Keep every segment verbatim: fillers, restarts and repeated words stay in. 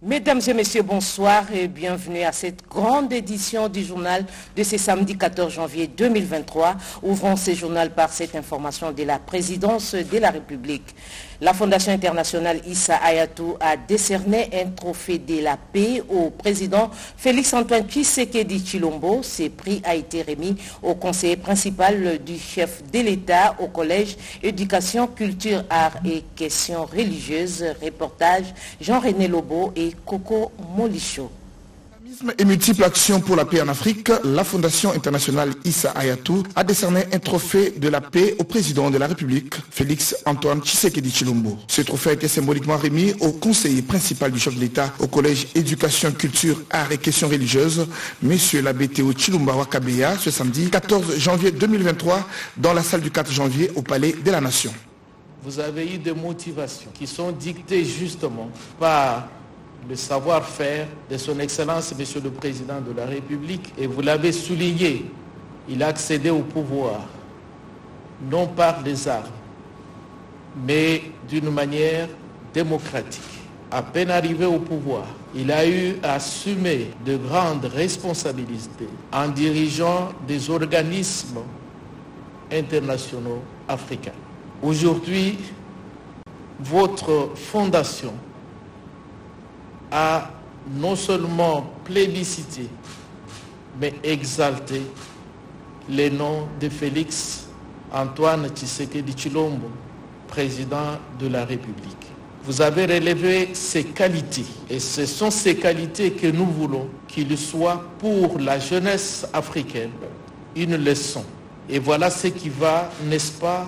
Mesdames et messieurs, bonsoir et bienvenue à cette grande édition du journal de ce samedi quatorze janvier deux mille vingt-trois. Ouvrons ce journal par cette information de la présidence de la République. La Fondation internationale Issa Hayatou a décerné un trophée de la paix au président Félix-Antoine Tshisekedi Tshilombo. Ce prix a été remis au conseiller principal du chef de l'État au collège Éducation, Culture, Arts et Questions religieuses. Reportage Jean-René Lobo et Coco Molicho. Et multiples actions pour la paix en Afrique, la Fondation internationale Issa Hayatou a décerné un trophée de la paix au président de la République, Félix-Antoine Tshisekedi Tshilombo. Ce trophée a été symboliquement remis au conseiller principal du chef de l'État au collège Éducation, Culture, Arts et Questions religieuses, M. l'abbé Théo Tshilomba Wakabeya, ce samedi quatorze janvier deux mille vingt-trois, dans la salle du quatre janvier au Palais de la Nation. Vous avez eu des motivations qui sont dictées justement par le savoir-faire de son Excellence, Monsieur le Président de la République, et vous l'avez souligné, il a accédé au pouvoir, non par les armes, mais d'une manière démocratique. À peine arrivé au pouvoir, il a eu à assumer de grandes responsabilités en dirigeant des organismes internationaux africains. Aujourd'hui, votre fondation a non seulement plébiscité, mais exalté les noms de Félix-Antoine Tshisekedi Tshilombo, président de la République. Vous avez relevé ses qualités, et ce sont ces qualités que nous voulons qu'il soit pour la jeunesse africaine une leçon. Et voilà ce qui va, n'est-ce pas,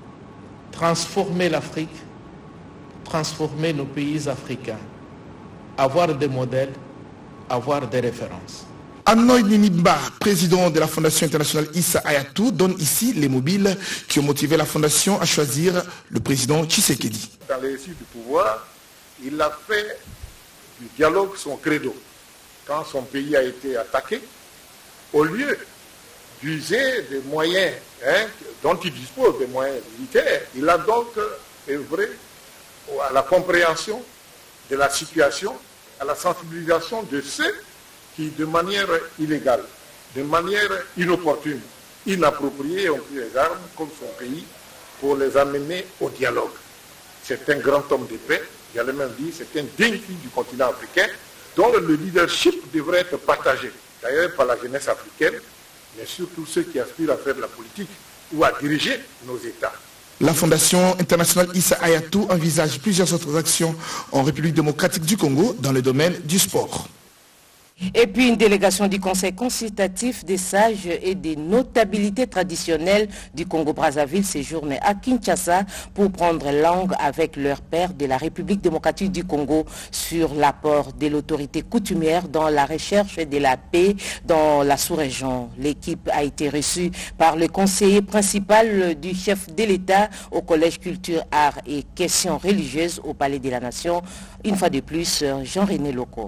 transformer l'Afrique, transformer nos pays africains. Avoir des modèles, avoir des références. Anoy Ninimba, président de la Fondation internationale Issa Hayatou, donne ici les mobiles qui ont motivé la Fondation à choisir le président Tshisekedi. Dans l'exercice du pouvoir, il a fait du dialogue son credo. Quand son pays a été attaqué, au lieu d'user des moyens hein, dont il dispose, des moyens militaires, il a donc œuvré à la compréhension de la situation, à la sensibilisation de ceux qui, de manière illégale, de manière inopportune, inappropriée, ont pris les armes contre son pays pour les amener au dialogue. C'est un grand homme de paix, j'allais même dire, c'est un digne fils du continent africain, dont le leadership devrait être partagé, d'ailleurs par la jeunesse africaine, mais surtout ceux qui aspirent à faire de la politique ou à diriger nos États. La Fondation internationale Issa Hayatou envisage plusieurs autres actions en République démocratique du Congo dans le domaine du sport. Et puis une délégation du Conseil consultatif des sages et des notabilités traditionnelles du Congo-Brazzaville séjourne à Kinshasa pour prendre langue avec leur père de la République démocratique du Congo sur l'apport de l'autorité coutumière dans la recherche de la paix dans la sous-région. L'équipe a été reçue par le conseiller principal du chef de l'État au Collège Culture, Arts et Questions religieuses au Palais de la Nation. Une fois de plus, Jean-René Loco.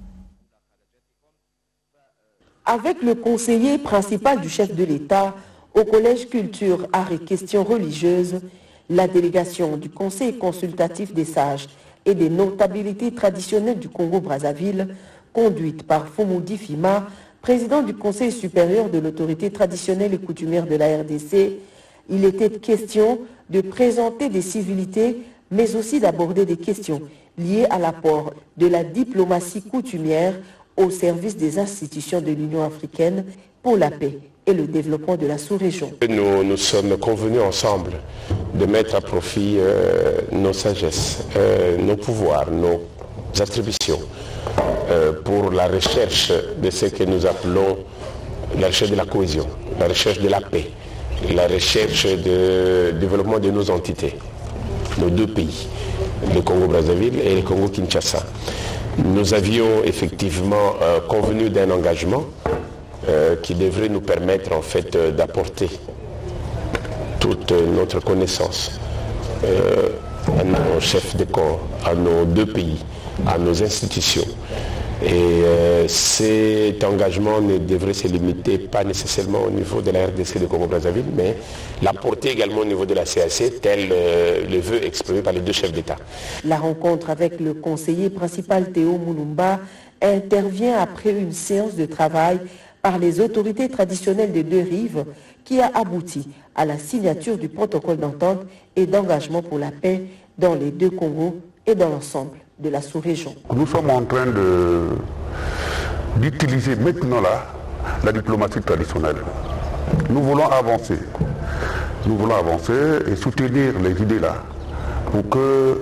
Avec le conseiller principal du chef de l'État au Collège Culture, Arts et Questions religieuses, la délégation du Conseil consultatif des sages et des notabilités traditionnelles du Congo-Brazzaville, conduite par Foumoudi Fima, président du Conseil supérieur de l'autorité traditionnelle et coutumière de la R D C, il était question de présenter des civilités, mais aussi d'aborder des questions liées à l'apport de la diplomatie coutumière au service des institutions de l'Union africaine pour la paix et le développement de la sous-région. Nous nous sommes convenus ensemble de mettre à profit euh, nos sagesses, euh, nos pouvoirs, nos attributions euh, pour la recherche de ce que nous appelons la recherche de la cohésion, la recherche de la paix, la recherche du développement de nos entités, nos deux pays, le Congo-Brazzaville et le Congo-Kinshasa. Nous avions effectivement euh, convenu d'un engagement euh, qui devrait nous permettre en fait euh, d'apporter toute notre connaissance euh, à nos chefs de corps, à nos deux pays, à nos institutions, Et euh, cet engagement ne devrait se limiter pas nécessairement au niveau de la R D C de Congo-Brazzaville, mais la porter également au niveau de la C A C, tel euh, le vœu exprimé par les deux chefs d'État. La rencontre avec le conseiller principal Théo Moulumba intervient après une séance de travail par les autorités traditionnelles des deux rives qui a abouti à la signature du protocole d'entente et d'engagement pour la paix dans les deux Congos et dans l'ensemble de la sous-région. Nous sommes en train de, d'utiliser maintenant là, la diplomatie traditionnelle. Nous voulons avancer. Nous voulons avancer et soutenir les idées là pour que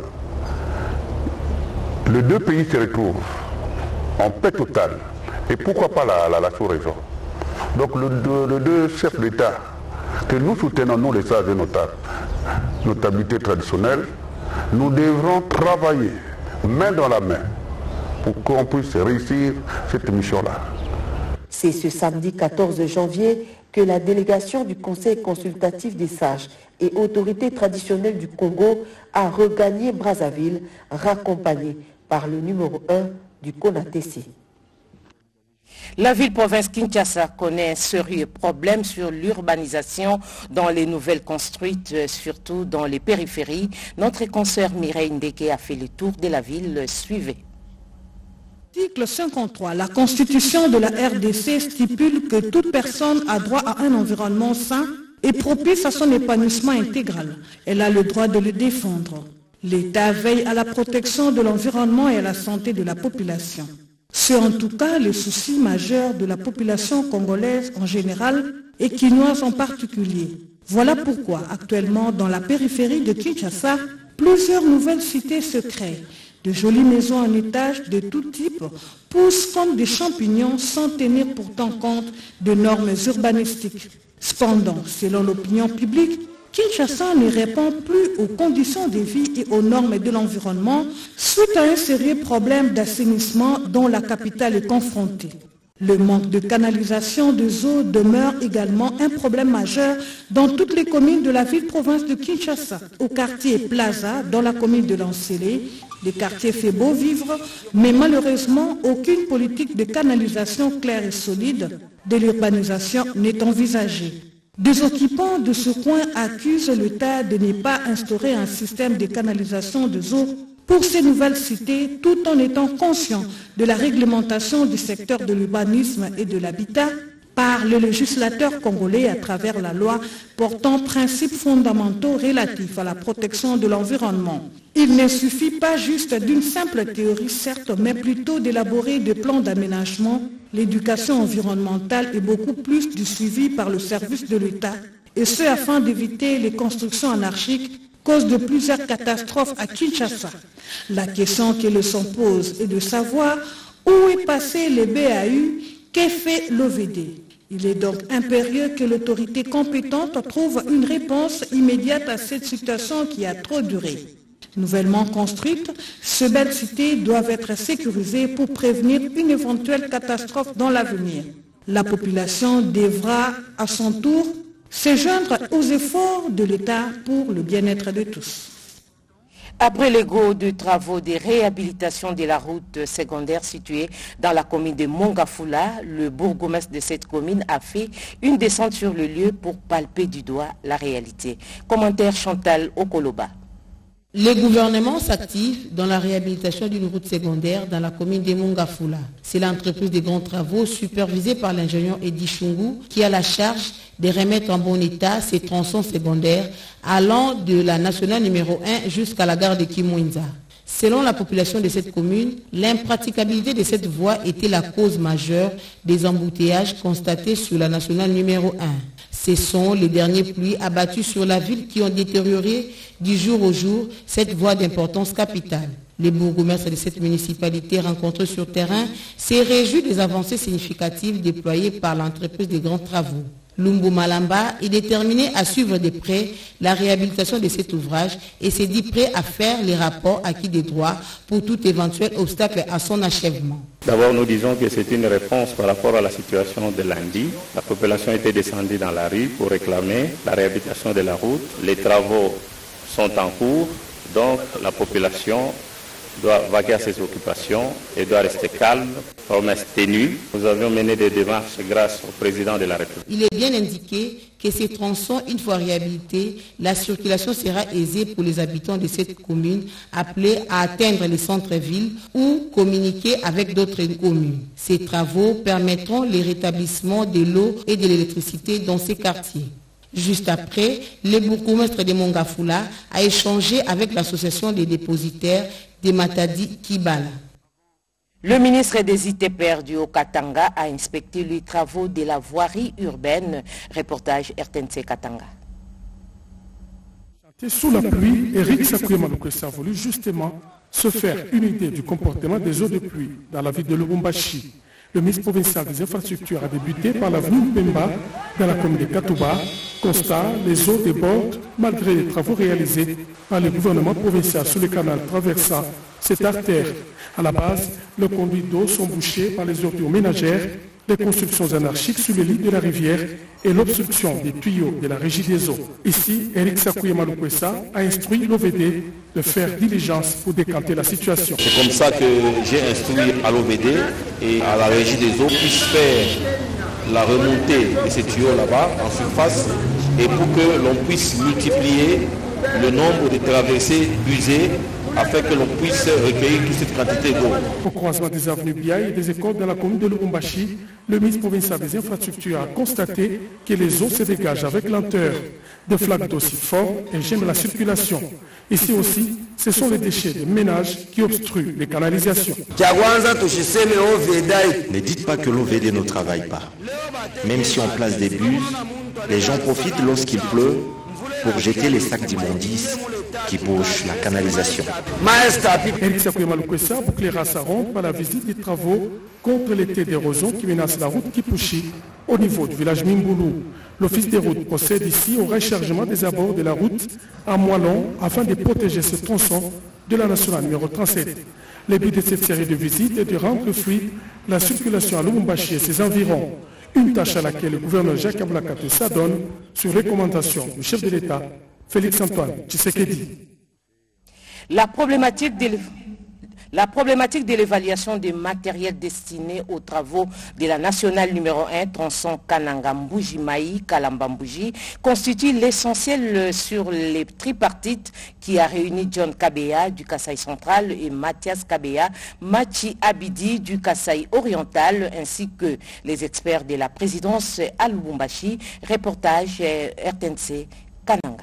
les deux pays se retrouvent en paix totale. Et pourquoi pas la, la, la sous-région. Donc le, le, le deux chefs d'État que nous soutenons, nous les sages et notables, notabilité traditionnelle, nous devrons travailler main dans la main pour qu'on puisse réussir cette mission-là. C'est ce samedi quatorze janvier que la délégation du Conseil consultatif des sages et autorités traditionnelles du Congo a regagné Brazzaville, raccompagnée par le numéro un du CONATEC. La ville-province Kinshasa connaît un sérieux problème sur l'urbanisation dans les nouvelles construites, surtout dans les périphéries. Notre consoeur Mireille Ndeke a fait le tour de la ville. Suivez. Article cinquante-trois. La Constitution de la R D C stipule que toute personne a droit à un environnement sain et propice à son épanouissement intégral. Elle a le droit de le défendre. L'État veille à la protection de l'environnement et à la santé de la population. C'est en tout cas le souci majeur de la population congolaise en général et quinoise en particulier. Voilà pourquoi actuellement dans la périphérie de Kinshasa, plusieurs nouvelles cités se créent. De jolies maisons en étage de tout type poussent comme des champignons sans tenir pourtant compte de normes urbanistiques. Cependant, selon l'opinion publique, Kinshasa ne répond plus aux conditions de vie et aux normes de l'environnement suite à un sérieux problème d'assainissement dont la capitale est confrontée. Le manque de canalisation des eaux demeure également un problème majeur dans toutes les communes de la ville-province de Kinshasa. Au quartier Plaza, dans la commune de Lancélé, le quartier fait beau vivre, mais malheureusement, aucune politique de canalisation claire et solide de l'urbanisation n'est envisagée. Des occupants de ce coin accusent l'État de ne pas instaurer un système de canalisation des eaux pour ces nouvelles cités, tout en étant conscient de la réglementation du secteur de l'urbanisme et de l'habitat par le législateur congolais à travers la loi portant principes fondamentaux relatifs à la protection de l'environnement. Il ne suffit pas juste d'une simple théorie, certes, mais plutôt d'élaborer des plans d'aménagement. L'éducation environnementale est beaucoup plus du suivi par le service de l'État, et ce afin d'éviter les constructions anarchiques, cause de plusieurs catastrophes à Kinshasa. La question que le son pose est de savoir où est passé le B A U, qu'est fait l'O V D. Il est donc impérieux que l'autorité compétente trouve une réponse immédiate à cette situation qui a trop duré. Nouvellement construites, ces belles cités doivent être sécurisées pour prévenir une éventuelle catastrophe dans l'avenir. La population devra à son tour se joindre aux efforts de l'État pour le bien-être de tous. Après les go de travaux de réhabilitation de la route secondaire située dans la commune de Mongafula, le bourgmestre de cette commune a fait une descente sur le lieu pour palper du doigt la réalité. Commentaire Chantal Okoloba. Le gouvernement s'active dans la réhabilitation d'une route secondaire dans la commune de Mongafula. C'est l'entreprise des grands travaux supervisée par l'ingénieur Edi Chungu qui a la charge de remettre en bon état ces tronçons secondaires allant de la nationale numéro un jusqu'à la gare de Kimwinza. Selon la population de cette commune, l'impraticabilité de cette voie était la cause majeure des embouteillages constatés sur la nationale numéro un. Ce sont les derniers pluies abattues sur la ville qui ont détérioré du jour au jour cette voie d'importance capitale. Les bourgmestres de cette municipalité rencontrés sur terrain s'est réjoui des avancées significatives déployées par l'entreprise des grands travaux. Lumbu Malamba est déterminé à suivre de près la réhabilitation de cet ouvrage et s'est dit prêt à faire les rapports acquis des droits pour tout éventuel obstacle à son achèvement. D'abord, nous disons que c'est une réponse par rapport à la situation de lundi. La population était descendue dans la rue pour réclamer la réhabilitation de la route. Les travaux sont en cours, donc la population doit vaquer à ses occupations et doit rester calme, promesse ténue. Nous avions mené des démarches grâce au président de la République. Il est bien indiqué que ces tronçons, une fois réhabilités, la circulation sera aisée pour les habitants de cette commune appelés à atteindre les centres-villes ou communiquer avec d'autres communes. Ces travaux permettront le rétablissement de l'eau et de l'électricité dans ces quartiers. Juste après, le bourgmestre de Mongafula a échangé avec l'association des dépositaires de Matadi Kibala. Le ministre des I T perdus au Katanga a inspecté les travaux de la voirie urbaine. Reportage R T N C Katanga. Sous la pluie, Eric Sakoué-Maloukwessa a voulu justement se faire une idée du comportement des eaux de pluie dans la ville de Lubumbashi. Le ministre provincial des infrastructures a débuté par l'avenue Mpemba dans la commune de Katouba. Constat, les eaux débordent malgré les travaux réalisés par le gouvernement provincial sur le canal traversant cette artère. À la base, les conduits d'eau sont bouchés par les ordures ménagères, les constructions anarchiques sur le lit de la rivière et l'obstruction des tuyaux de la régie des eaux. Ici, Eric Sakoué-Maloukwessa a instruit l'O V D de faire diligence pour décanter la situation. C'est comme ça que j'ai instruit à l'O V D et à la régie des eaux puisse faire la remontée de ces tuyaux là-bas en surface et pour que l'on puisse multiplier le nombre de traversées usées afin que l'on puisse recueillir toute cette quantité d'eau. Au croisement des avenues Biaï et des écoles dans la commune de Lubumbashi, le ministre provincial des infrastructures a constaté que les eaux se dégagent avec lenteur. Des flaques d'eau si forts et gênent la circulation. Ici aussi, ce sont les déchets des ménages qui obstruent les canalisations. Ne dites pas que l'O V D ne travaille pas. Même si on place des bus, les gens profitent lorsqu'il pleut pour jeter les sacs d'immondices qui bouchent la canalisation. Eric Sakoué-Maloukwessa bouclera sa ronde par la visite des travaux contre l'été d'érosion qui menace la route Kipushi au niveau du village Mingoulou. L'office des routes procède ici au rechargement des abords de la route à Moilon afin de protéger ce tronçon de la nationale numéro trente-sept. Le but de cette série de visites est de rendre fluide la circulation à Lubumbashi et ses environs. Une tâche à laquelle le gouverneur Jacques Ablakate s'adonne sur recommandation du chef de l'État, Félix-Antoine Tshisekedi. La problématique de La problématique de l'évaluation des matériels destinés aux travaux de la nationale numéro un, tronçon Kananga-Mbuji-Maï, Kalamba-Mbuji, constitue l'essentiel sur les tripartites qui a réuni John Kabea du Kasaï central et Mathias Kabea, Machi Abidi du Kasaï oriental, ainsi que les experts de la présidence à Lubumbashi. Reportage R T N C Kananga.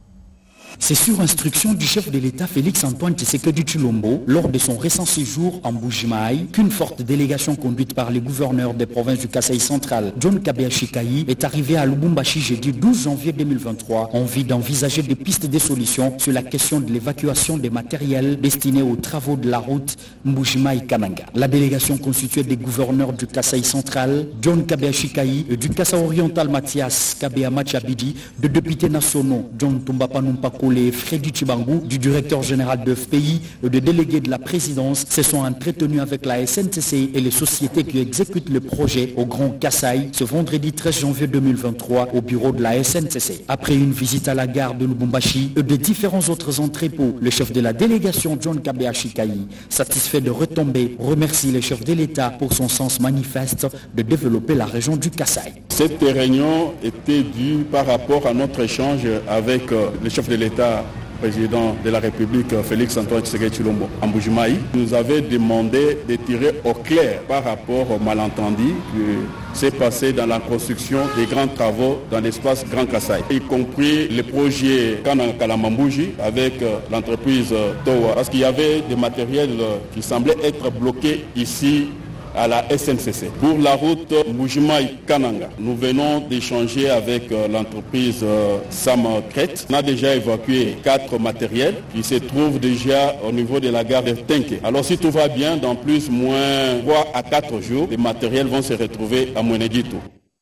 C'est sur instruction du chef de l'État Félix-Antoine Tshisekedi Tshilombo, lors de son récent séjour en Mbuji-Maï, qu'une forte délégation conduite par les gouverneurs des provinces du Kasaï central, John Kabea Chikayi, est arrivée à Lubumbashi jeudi douze janvier deux mille vingt-trois en vue d'envisager des pistes de solutions sur la question de l'évacuation des matériels destinés aux travaux de la route Mbuji-Maï-Kananga. La délégation constituée des gouverneurs du Kasaï central, John Kabea Chikayi, et du Kasaï oriental Mathias Kabea Machabidi, de députés nationaux, John Tumbapa Numpako, les Freddy Chibangu, du directeur général de F P I et des délégués de la présidence se sont entretenus avec la S N C C et les sociétés qui exécutent le projet au Grand Kasaï ce vendredi treize janvier deux mille vingt-trois au bureau de la S N C C. Après une visite à la gare de Lubumbashi et de différents autres entrepôts, le chef de la délégation John Kabea Chikayi, satisfait de retomber, remercie le chef de l'État pour son sens manifeste de développer la région du Kasaï. Cette réunion était due par rapport à notre échange avec le chef de l'État, président de la République Félix-Antoine Tshisekedi Tshilombo en Mbuji-Maï, nous avait demandé de tirer au clair par rapport au malentendu qui s'est passé dans la construction des grands travaux dans l'espace Grand Kasaï, y compris le projet Kananga-Kalamba-Mbuji avec l'entreprise Towa, parce qu'il y avait des matériels qui semblaient être bloqués ici à la S N C C. Pour la route Mbuji-Maï-Kananga, nous venons d'échanger avec euh, l'entreprise euh, Sam Crête. On a déjà évacué quatre matériels qui se trouvent déjà au niveau de la gare de Tenke. Alors si tout va bien, dans plus ou moins trois à quatre jours, les matériels vont se retrouver à Mweneditu.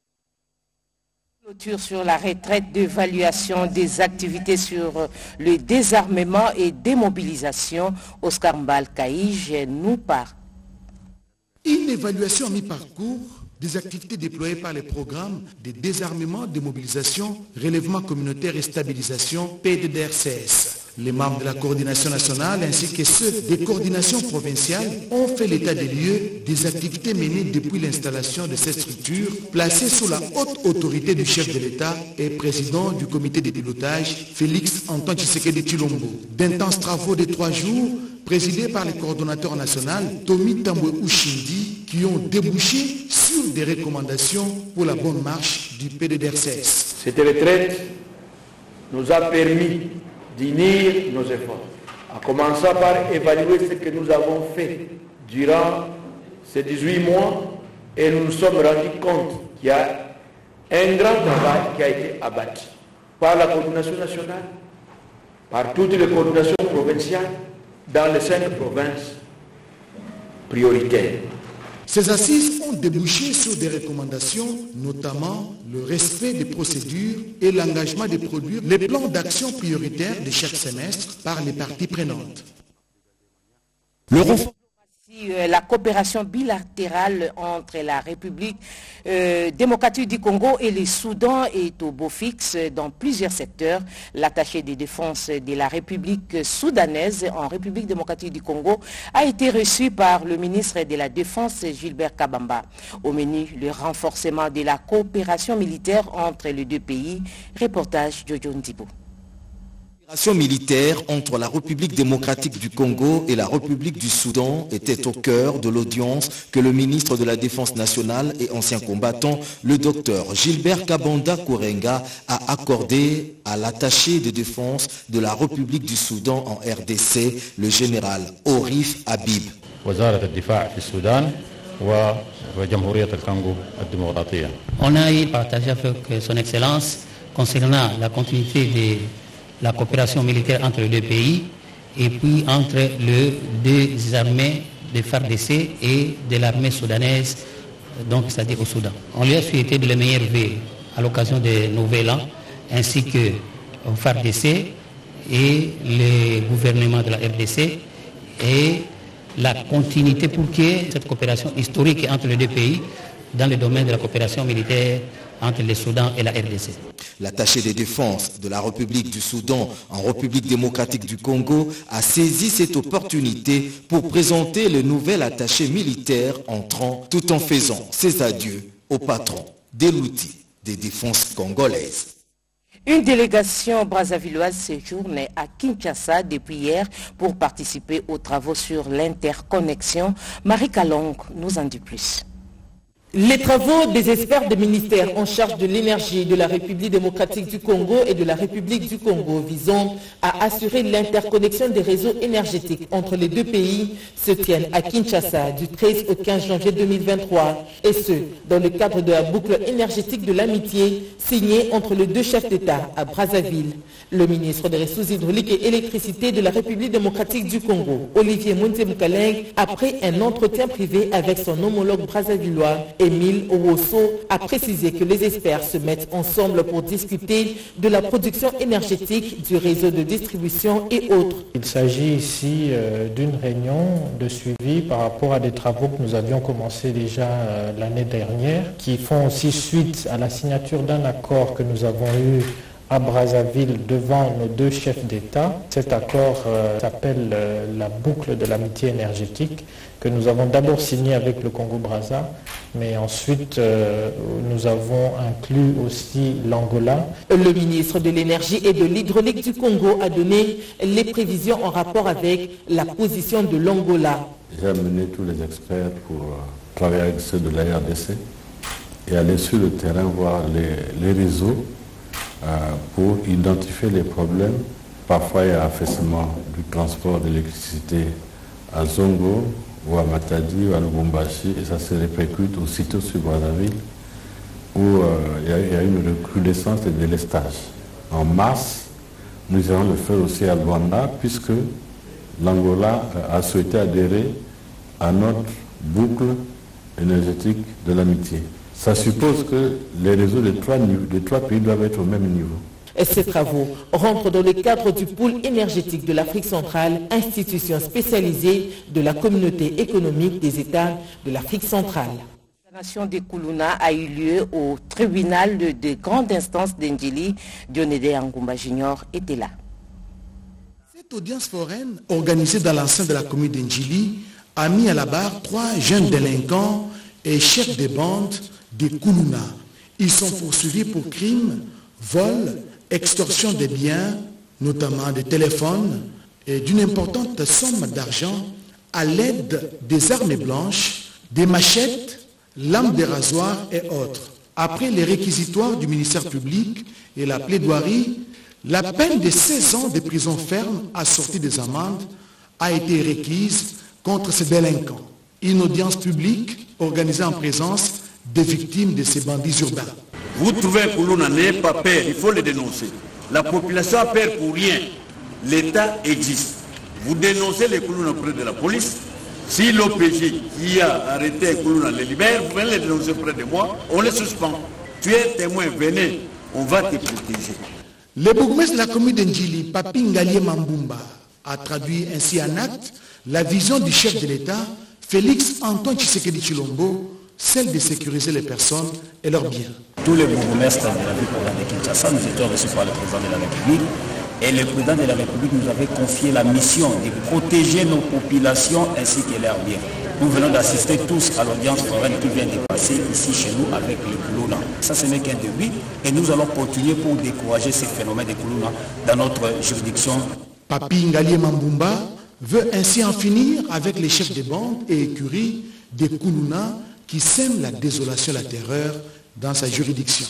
Clôture sur la retraite d'évaluation des activités sur le désarmement et démobilisation. Oscar Mbal-Kaïj nous parle. Une évaluation à mi-parcours des activités déployées par les programmes de désarmement, démobilisation, relèvement communautaire et stabilisation P D D R C S. Les membres de la coordination nationale ainsi que ceux des coordinations provinciales ont fait l'état des lieux des activités menées depuis l'installation de cette structure placée sous la haute autorité du chef de l'État et président du comité de pilotage, Félix Antoine Tshisekedi Tshilombo. D'intenses travaux de trois jours présidés par le coordonnateur national Tommy Tambwe Ushindi qui ont débouché sur des recommandations pour la bonne marche du P D D R C S. Cette retraite nous a permis d'unir nos efforts, à commencer par évaluer ce que nous avons fait durant ces dix-huit mois et nous nous sommes rendus compte qu'il y a un grand travail qui a été abattu par la coordination nationale, par toutes les coordinations provinciales dans les cinq provinces prioritaires. Ces assises ont débouché sur des recommandations, notamment le respect des procédures et l'engagement de produire les plans d'action prioritaires de chaque semestre par les parties prenantes. Le renfort la coopération bilatérale entre la République euh, démocratique du Congo et le Soudan est au beau fixe dans plusieurs secteurs. L'attaché de défense de la République soudanaise en République démocratique du Congo a été reçu par le ministre de la Défense Gilbert Kabamba. Au menu, le renforcement de la coopération militaire entre les deux pays. Reportage Jojo Ndibo. La coopération militaire entre la République démocratique du Congo et la République du Soudan était au cœur de l'audience que le ministre de la Défense nationale et ancien combattant, le docteur Gilbert Kabanda Kourenga, a accordé à l'attaché de défense de la République du Soudan en R D C, le général Orif Habib. On a eu partagé avec son Excellence concernant la continuité des la coopération militaire entre les deux pays et puis entre les deux armées de F A R D C et de l'armée soudanaise, donc c'est-à-dire au Soudan. On lui a souhaité de les meilleurs vœux à l'occasion des Nouvel An, ainsi que au F A R D C et le gouvernement de la R D C et la continuité pour qu'il y ait cette coopération historique entre les deux pays dans le domaine de la coopération militaire entre le Soudan et la R D C. L'attaché de défense de la République du Soudan en République démocratique du Congo a saisi cette opportunité pour présenter le nouvel attaché militaire entrant tout en faisant ses adieux au patron de l'outil de défense congolaise. Une délégation brazzavilloise séjourne à Kinshasa depuis hier pour participer aux travaux sur l'interconnexion. Marie Kalong nous en dit plus. Les travaux des experts des ministères en charge de l'énergie de la République démocratique du Congo et de la République du Congo visant à assurer l'interconnexion des réseaux énergétiques entre les deux pays se tiennent à Kinshasa du treize au quinze janvier deux mille vingt-trois et ce, dans le cadre de la boucle énergétique de l'amitié signée entre les deux chefs d'État à Brazzaville. Le ministre des Ressources hydrauliques et électricité de la République démocratique du Congo, Olivier Mounté-Moukaleng, après un entretien privé avec son homologue brazzavillois, Émile Owosso, a précisé que les experts se mettent ensemble pour discuter de la production énergétique, du réseau de distribution et autres. Il s'agit ici euh, d'une réunion de suivi par rapport à des travaux que nous avions commencé déjà euh, l'année dernière, qui font aussi suite à la signature d'un accord que nous avons eu à Brazzaville devant nos deux chefs d'État. Cet accord euh, s'appelle euh, la boucle de l'amitié énergétique que nous avons d'abord signé avec le Congo-Brazza, mais ensuite euh, nous avons inclus aussi l'Angola. Le ministre de l'Énergie et de l'Hydraulique du Congo a donné les prévisions en rapport avec la position de l'Angola. J'ai amené tous les experts pour euh, travailler avec ceux de la R D C et aller sur le terrain voir les, les réseaux Euh, pour identifier les problèmes. Parfois, il y a affaissement du transport d'électricité à Zongo ou à Matadi ou à Lubumbashi et ça se répercute aussitôt sur Brazzaville où euh, il, y a, il y a une recrudescence de délestage. En mars, nous allons le faire aussi à Luanda puisque l'Angola a souhaité adhérer à notre boucle énergétique de l'amitié. Ça suppose que les réseaux des trois, des trois pays doivent être au même niveau. Et ces travaux rentrent dans le cadre du pôle énergétique de l'Afrique centrale, institution spécialisée de la communauté économique des États de l'Afrique centrale. La nation de Koulouna a eu lieu au tribunal de, de grande instance d'Endjili. Dionede Angumba Junior était là. Cette audience foraine, organisée dans l'enceinte de la commune d'Ndjili, a mis à la barre trois jeunes délinquants et chefs de bande des Koulouna. Ils sont poursuivis pour crimes, vol, extorsion des biens, notamment des téléphones, et d'une importante somme d'argent à l'aide des armes blanches, des machettes, lames de rasoir et autres. Après les réquisitoires du ministère public et la plaidoirie, la peine de seize ans de prison ferme assortie des amendes a été requise contre ces délinquants. Une audience publique organisée en présence des victimes de ces bandits urbains. Vous trouvez un Koulouna n'est pas peur, il faut le dénoncer. La population a peur pour rien. L'État existe. Vous dénoncez les Koulouna auprès de la police. Si l'O P J qui a arrêté Koulouna les libère, vous venez les dénoncer près de moi, on les suspend. Tu es témoin, venez, on va te protéger. Le bourgmestre de la commune d'Ndjili, Papi Ngalie Mambumba, a traduit ainsi en acte la vision du chef de l'État, Félix Antoine Tshisekedi Tshilombo, celle de sécuriser les personnes et leurs biens. Tous les bourgmestres de la ville de Kinshasa, nous étions reçus par le président de la République. Et le président de la République nous avait confié la mission de protéger nos populations ainsi que leurs biens. Nous venons d'assister tous à l'audience foraine qui vient de passer ici chez nous avec les Koulouna. Ça, ce n'est qu'un début et nous allons continuer pour décourager ces phénomènes de Koulouna dans notre juridiction. Papi Ngalie Mambumba veut ainsi en finir avec les chefs de bande et écuries des Koulouna qui sèment la désolation et la terreur dans sa juridiction.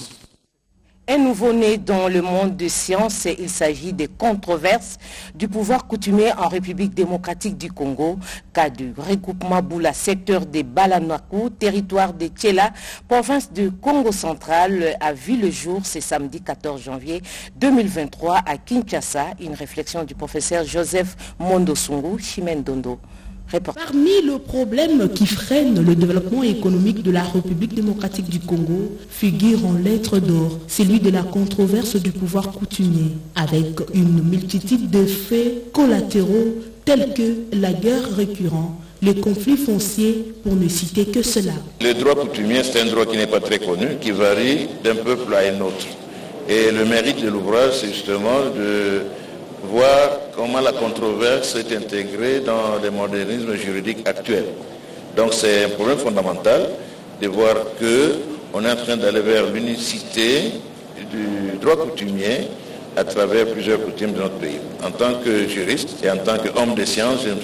Un nouveau-né dans le monde de science, il s'agit des controverses du pouvoir coutumier en République démocratique du Congo, cas du regroupement Boula, secteur des Balanakou, territoire de Tchela, province de Congo central, a vu le jour ce samedi quatorze janvier deux mille vingt-trois à Kinshasa. Une réflexion du professeur Joseph Mondosungu, Chimène Dondo. Parmi le problème qui freine le développement économique de la République démocratique du Congo figure en lettres d'or celui de la controverse du pouvoir coutumier, avec une multitude de faits collatéraux tels que la guerre récurrente, les conflits fonciers, pour ne citer que cela. Le droit coutumier, c'est un droit qui n'est pas très connu, qui varie d'un peuple à un autre. Et le mérite de l'ouvrage, c'est justement de voir comment la controverse est intégrée dans le modernisme juridique actuel. Donc c'est un problème fondamental de voir qu'on est en train d'aller vers l'unicité du droit coutumier à travers plusieurs coutumes de notre pays. En tant que juriste et en tant qu'homme de science, je me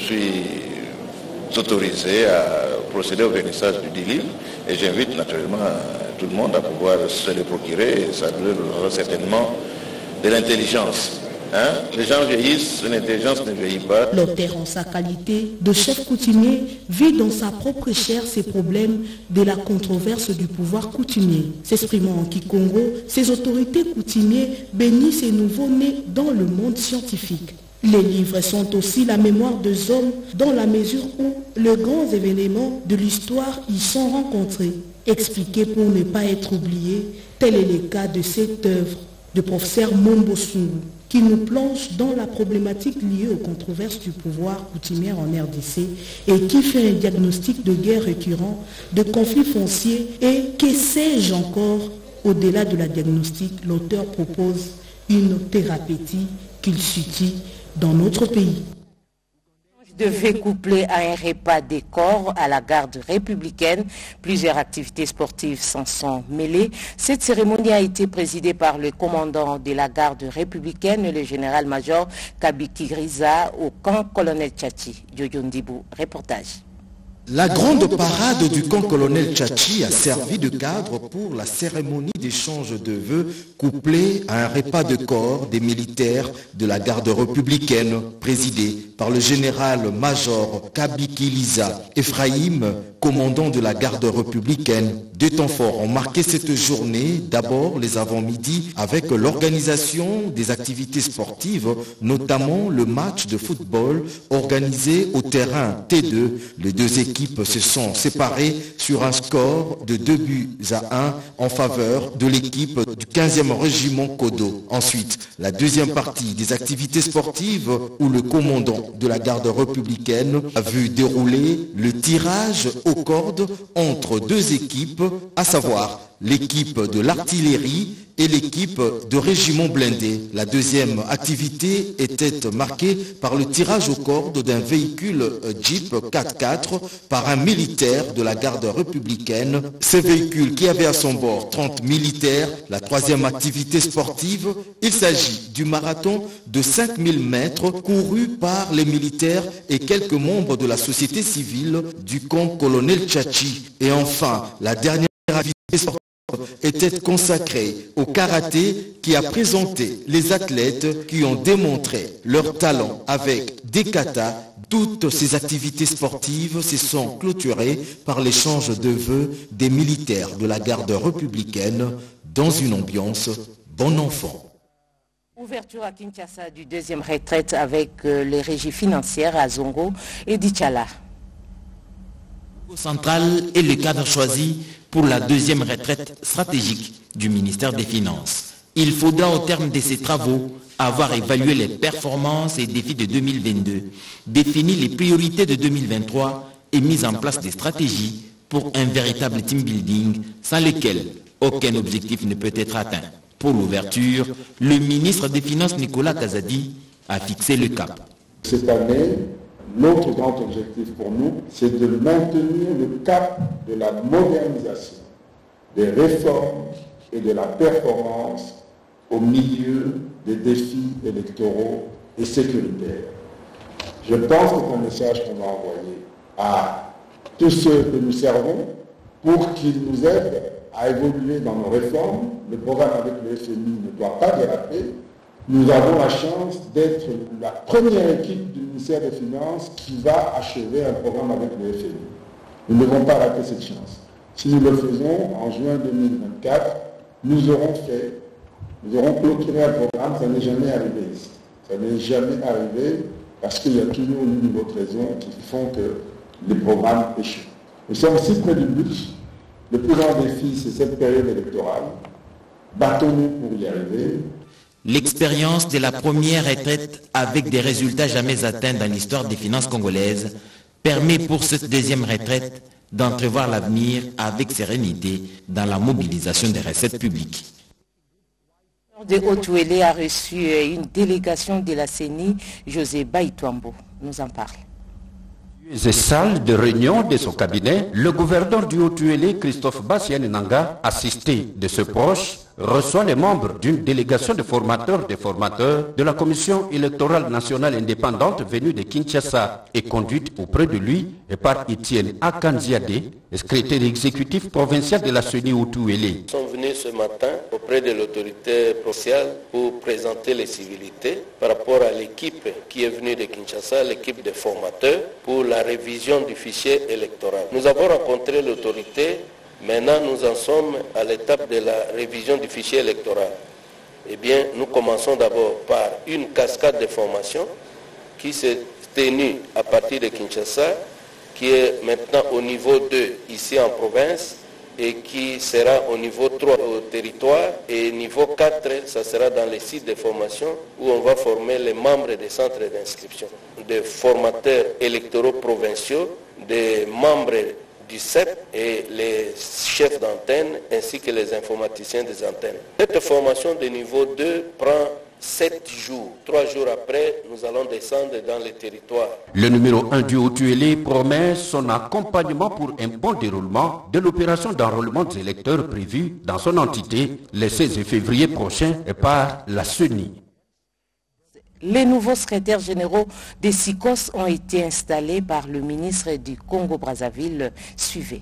suis autorisé à procéder au vernissage du dit livre et j'invite naturellement tout le monde à pouvoir se le procurer et ça donnera certainement de l'intelligence. Hein? Les gens vieillissent, l'intelligence ne vieillit pas. L'auteur, en sa qualité de chef coutumier, vit dans sa propre chair ces problèmes de la controverse du pouvoir coutumier. S'exprimant en Kikongo, ces autorités coutumiers bénissent ces nouveaux-nés dans le monde scientifique. Les livres sont aussi la mémoire des hommes dans la mesure où les grands événements de l'histoire y sont rencontrés. Expliqués pour ne pas être oubliés, tel est le cas de cette œuvre de professeur Mondosungu, qui nous plonge dans la problématique liée aux controverses du pouvoir coutumier en R D C et qui fait un diagnostic de guerre récurrent, de conflits fonciers et que sais-je encore. Au-delà de la diagnostic, l'auteur propose une thérapeutique qu'il suit dans notre pays. Devait coupler à un repas des corps à la garde républicaine. Plusieurs activités sportives s'en sont mêlées. Cette cérémonie a été présidée par le commandant de la garde républicaine, le général-major Kabiki Griza, au camp colonel Tchachi. Jojo Ndibou, reportage. La grande parade du camp colonel Tchachi a servi de cadre pour la cérémonie d'échange de vœux couplée à un repas de corps des militaires de la garde républicaine présidée par le général-major Kabiki Liza Ephraim, commandant de la garde républicaine. Deux temps forts ont marqué cette journée. D'abord les avant-midi avec l'organisation des activités sportives, notamment le match de football organisé au terrain T deux. Les deux équipes se sont séparées sur un score de deux buts à un en faveur de l'équipe du quinzième régiment Kodo. Ensuite, la deuxième partie des activités sportives où le commandant de la garde républicaine a vu dérouler le tirage aux cordes entre deux équipes, à savoir l'équipe de l'artillerie et l'équipe de régiment blindé. La deuxième activité était marquée par le tirage aux cordes d'un véhicule Jeep quatre quatre par un militaire de la garde républicaine. Ce véhicule qui avait à son bord trente militaires. La troisième activité sportive, il s'agit du marathon de cinq mille mètres couru par les militaires et quelques membres de la société civile du camp colonel Tchachi. Et enfin, la dernière activité sportive était consacrée au karaté qui a présenté les athlètes qui ont démontré leur talent avec des katas. Toutes ces activités sportives se sont clôturées par l'échange de vœux des militaires de la garde républicaine dans une ambiance bon enfant. Ouverture à Kinshasa du deuxième retraite avec euh, les régies financières à Zongo et Dichala. Central est le cadre choisi pour la deuxième retraite stratégique du ministère des Finances. Il faudra au terme de ces travaux avoir évalué les performances et défis de deux mille vingt-deux, définir les priorités de deux mille vingt-trois et mis en place des stratégies pour un véritable team building sans lequel aucun objectif ne peut être atteint. Pour l'ouverture, le ministre des Finances Nicolas Kazadi a fixé le cap. Cette année, notre grand objectif pour nous, c'est de maintenir le cap de la modernisation, des réformes et de la performance au milieu des défis électoraux et sécuritaires. Je pense que c'est un message qu'on va envoyer à tous ceux que nous servons pour qu'ils nous aident à évoluer dans nos réformes. Le programme avec le F M I ne doit pas déraper. Nous avons la chance d'être la première équipe du ministère des Finances qui va achever un programme avec le F M I. Nous ne devons pas rater cette chance. Si nous le faisons en juin deux mille vingt-quatre, nous aurons fait, nous aurons clôturé un programme, ça n'est jamais arrivé ici. Ça n'est jamais arrivé parce qu'il y a toujours une ou autre raison qui font que les programmes échouent. Nous sommes si près du but. Le plus grand défi, c'est cette période électorale. Battons-nous pour y arriver. L'expérience de la première retraite avec des résultats jamais atteints dans l'histoire des finances congolaises permet pour cette deuxième retraite d'entrevoir l'avenir avec sérénité dans la mobilisation des recettes publiques. De Haut-Ouélé a reçu une délégation de la C E N I, José Baïtouambo nous en parle. Et salle de réunion de son cabinet, le gouverneur du Haut-Ouélé, Christophe Bassiane Nanga, assisté de ce proche, reçoit les membres d'une délégation de formateurs des formateurs de la Commission électorale nationale indépendante venue de Kinshasa et conduite auprès de lui et par Etienne Akanziade, secrétaire exécutif provincial de la C E N I Haut-Ouélé. Nous sommes venus ce matin auprès de l'autorité provinciale pour présenter les civilités par rapport à l'équipe qui est venue de Kinshasa, l'équipe des formateurs, pour la révision du fichier électoral. Nous avons rencontré l'autorité. Maintenant, nous en sommes à l'étape de la révision du fichier électoral. Eh bien, nous commençons d'abord par une cascade de formation qui s'est tenue à partir de Kinshasa, qui est maintenant au niveau deux ici en province et qui sera au niveau trois au territoire et niveau quatre, ça sera dans les sites de formation où on va former les membres des centres d'inscription, des formateurs électoraux provinciaux, des membres du C E P et les chefs d'antenne ainsi que les informaticiens des antennes. Cette formation de niveau deux prend sept jours. Trois jours après, nous allons descendre dans les territoires. Le numéro un du Haut-Ouélé promet son accompagnement pour un bon déroulement de l'opération d'enrôlement des électeurs prévue dans son entité le seize février prochain par la C E N I. Les nouveaux secrétaires généraux des S I C O S ont été installés par le ministre du Congo-Brazzaville. Suivez.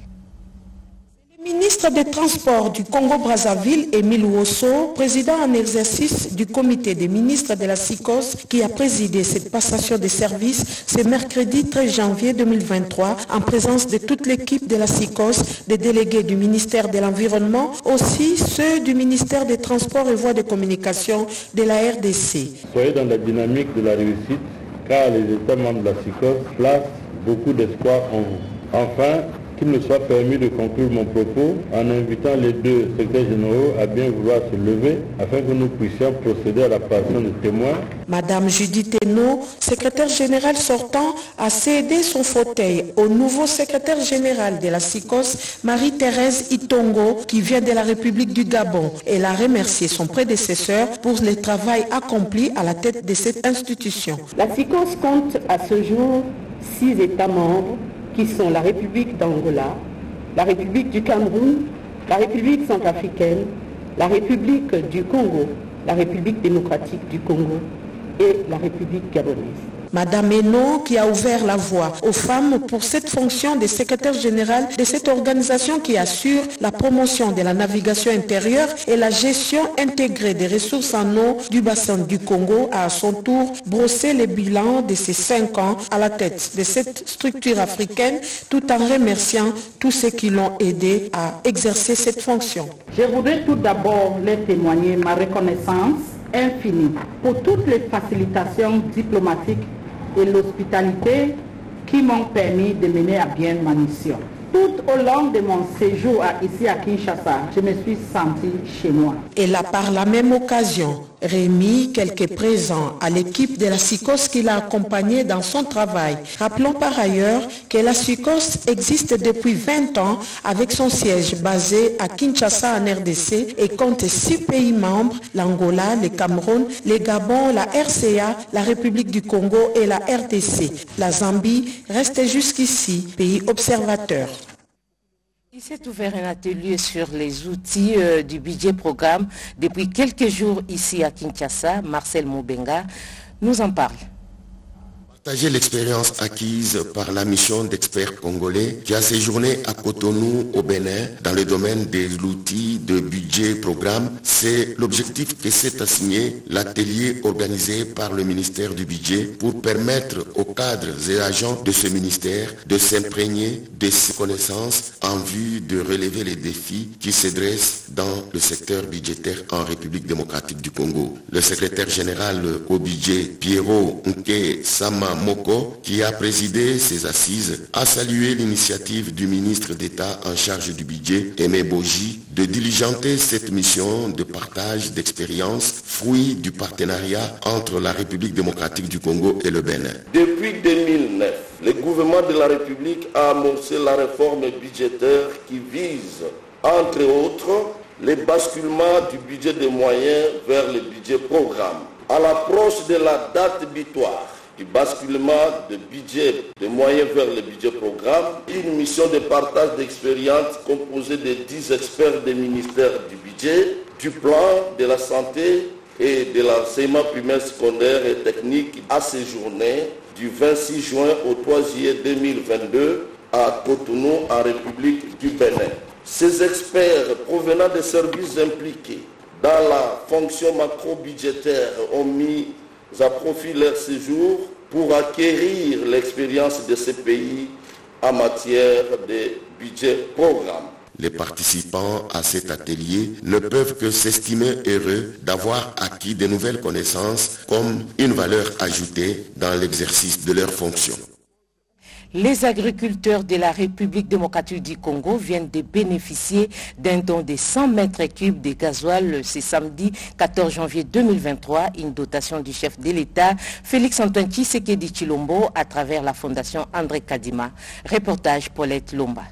Le ministre des Transports du Congo-Brazzaville, Émile Wosso, président en exercice du comité des ministres de la S I C O S, qui a présidé cette passation de services ce mercredi treize janvier deux mille vingt-trois, en présence de toute l'équipe de la S I C O S, des délégués du ministère de l'Environnement, aussi ceux du ministère des Transports et Voies de Communication de la R D C. Soyez dans la dynamique de la réussite, car les États membres de la S I C O S placent beaucoup d'espoir en vous. Enfin, qu'il me soit permis de conclure mon propos en invitant les deux secrétaires généraux à bien vouloir se lever afin que nous puissions procéder à la parution de témoins. Madame Judith Henault, secrétaire générale sortant, a cédé son fauteuil au nouveau secrétaire général de la S I C O S, Marie-Thérèse Itongo, qui vient de la République du Gabon. Elle a remercié son prédécesseur pour le travail accompli à la tête de cette institution. La S I C O S compte à ce jour six États membres qui sont la République d'Angola, la République du Cameroun, la République centrafricaine, la République du Congo, la République démocratique du Congo et la République gabonaise. Madame Henault, qui a ouvert la voie aux femmes pour cette fonction de secrétaire général de cette organisation qui assure la promotion de la navigation intérieure et la gestion intégrée des ressources en eau du bassin du Congo, a à son tour brossé le bilan de ces cinq ans à la tête de cette structure africaine, tout en remerciant tous ceux qui l'ont aidé à exercer cette fonction. Je voudrais tout d'abord leur témoigner ma reconnaissance infinie pour toutes les facilitations diplomatiques et l'hospitalité qui m'ont permis de mener à bien ma mission. Tout au long de mon séjour à, ici à Kinshasa, je me suis sentie chez moi. Elle a par la même occasion remis quelques présents à l'équipe de la S I C O S qui l'a accompagnée dans son travail. Rappelons par ailleurs que la S I C O S existe depuis vingt ans avec son siège basé à Kinshasa en R D C et compte six pays membres, l'Angola, le Cameroun, le Gabon, la R C A, la République du Congo et la R D C. La Zambie reste jusqu'ici pays observateur. Il s'est ouvert un atelier sur les outils euh, du budget programme depuis quelques jours ici à Kinshasa. Marcel Moubenga nous en parle. Partager l'expérience acquise par la mission d'experts congolais qui a séjourné à Cotonou au Bénin dans le domaine de l'outil de budget programme, c'est l'objectif que s'est assigné l'atelier organisé par le ministère du budget pour permettre aux cadres et agents de ce ministère de s'imprégner de ces connaissances en vue de relever les défis qui se dressent dans le secteur budgétaire en République démocratique du Congo. Le secrétaire général au budget, Pierrot Nke Sama Moko, qui a présidé ces assises, a salué l'initiative du ministre d'État en charge du budget, Aimé Boji, de diligenter cette mission de partage d'expériences, fruit du partenariat entre la République démocratique du Congo et le Bénin. Depuis deux mille neuf, le gouvernement de la République a amorcé la réforme budgétaire qui vise, entre autres, le basculement du budget des moyens vers le budget programme. À l'approche de la date butoir du basculement de budget de moyens vers le budget programme, une mission de partage d'expérience composée de dix experts des ministères du budget, du plan, de la santé et de l'enseignement primaire, secondaire et technique a séjourné du vingt-six juin au trois juillet deux mille vingt-deux à Cotonou en République du Bénin. Ces experts provenant des services impliqués dans la fonction macro-budgétaire ont mis à profit leur séjour pour acquérir l'expérience de ces pays en matière de budget programme. Les participants à cet atelier ne peuvent que s'estimer heureux d'avoir acquis de nouvelles connaissances comme une valeur ajoutée dans l'exercice de leurs fonctions. Les agriculteurs de la République démocratique du Congo viennent de bénéficier d'un don de cent mètres cubes de gasoil ce samedi quatorze janvier deux mille vingt-trois, une dotation du chef de l'État Félix-Antoine Tshisekedi Tshilombo à travers la fondation André Kadima. Reportage Paulette Lomba.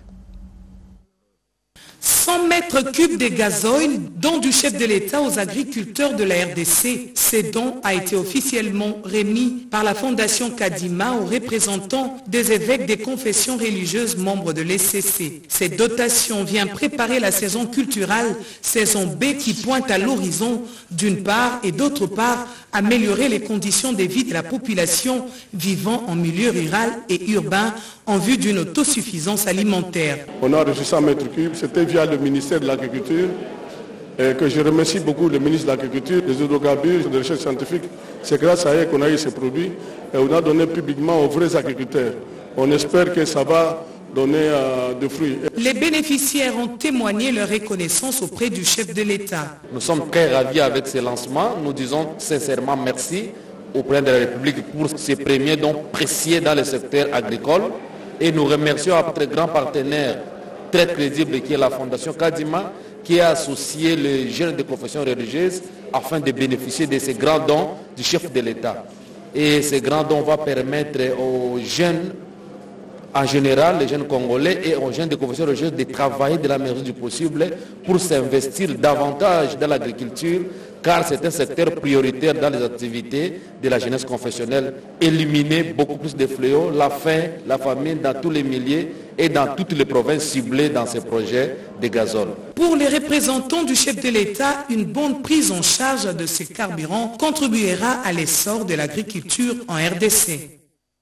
cent mètres cubes de gazoil, don du chef de l'État aux agriculteurs de la R D C. Ce don a été officiellement remis par la Fondation Kadima aux représentants des évêques des confessions religieuses membres de l'E C C. Cette dotation vient préparer la saison culturelle, saison B qui pointe à l'horizon d'une part et d'autre part améliorer les conditions de vie de la population vivant en milieu rural et urbain en vue d'une autosuffisance alimentaire. On a reçu cent mètres cubes, c'était via le ministère de l'Agriculture, et que je remercie beaucoup le ministre de l'Agriculture, des hydrocarbures, de recherche scientifique. C'est grâce à eux qu'on a eu ces produits et on a donné publiquement aux vrais agriculteurs. On espère que ça va donner euh, des fruits. Les bénéficiaires ont témoigné leur reconnaissance auprès du chef de l'État. Nous sommes très ravis avec ce lancement. Nous disons sincèrement merci au président de la République pour ces premiers dons précieux dans le secteur agricole. Et nous remercions notre grand partenaire très crédible qui est la Fondation Kadima, qui a associé les jeunes de confession religieuse afin de bénéficier de ces grands dons du chef de l'État. Et ces grands dons vont permettre aux jeunes, en général, les jeunes congolais et aux jeunes de confession religieuse de travailler de la mesure du possible pour s'investir davantage dans l'agriculture, car c'est un secteur prioritaire dans les activités de la jeunesse confessionnelle. Éliminer beaucoup plus de fléaux, la faim, la famine dans tous les milliers et dans toutes les provinces ciblées dans ces projets de gazole. Pour les représentants du chef de l'État, une bonne prise en charge de ces carburants contribuera à l'essor de l'agriculture en R D C.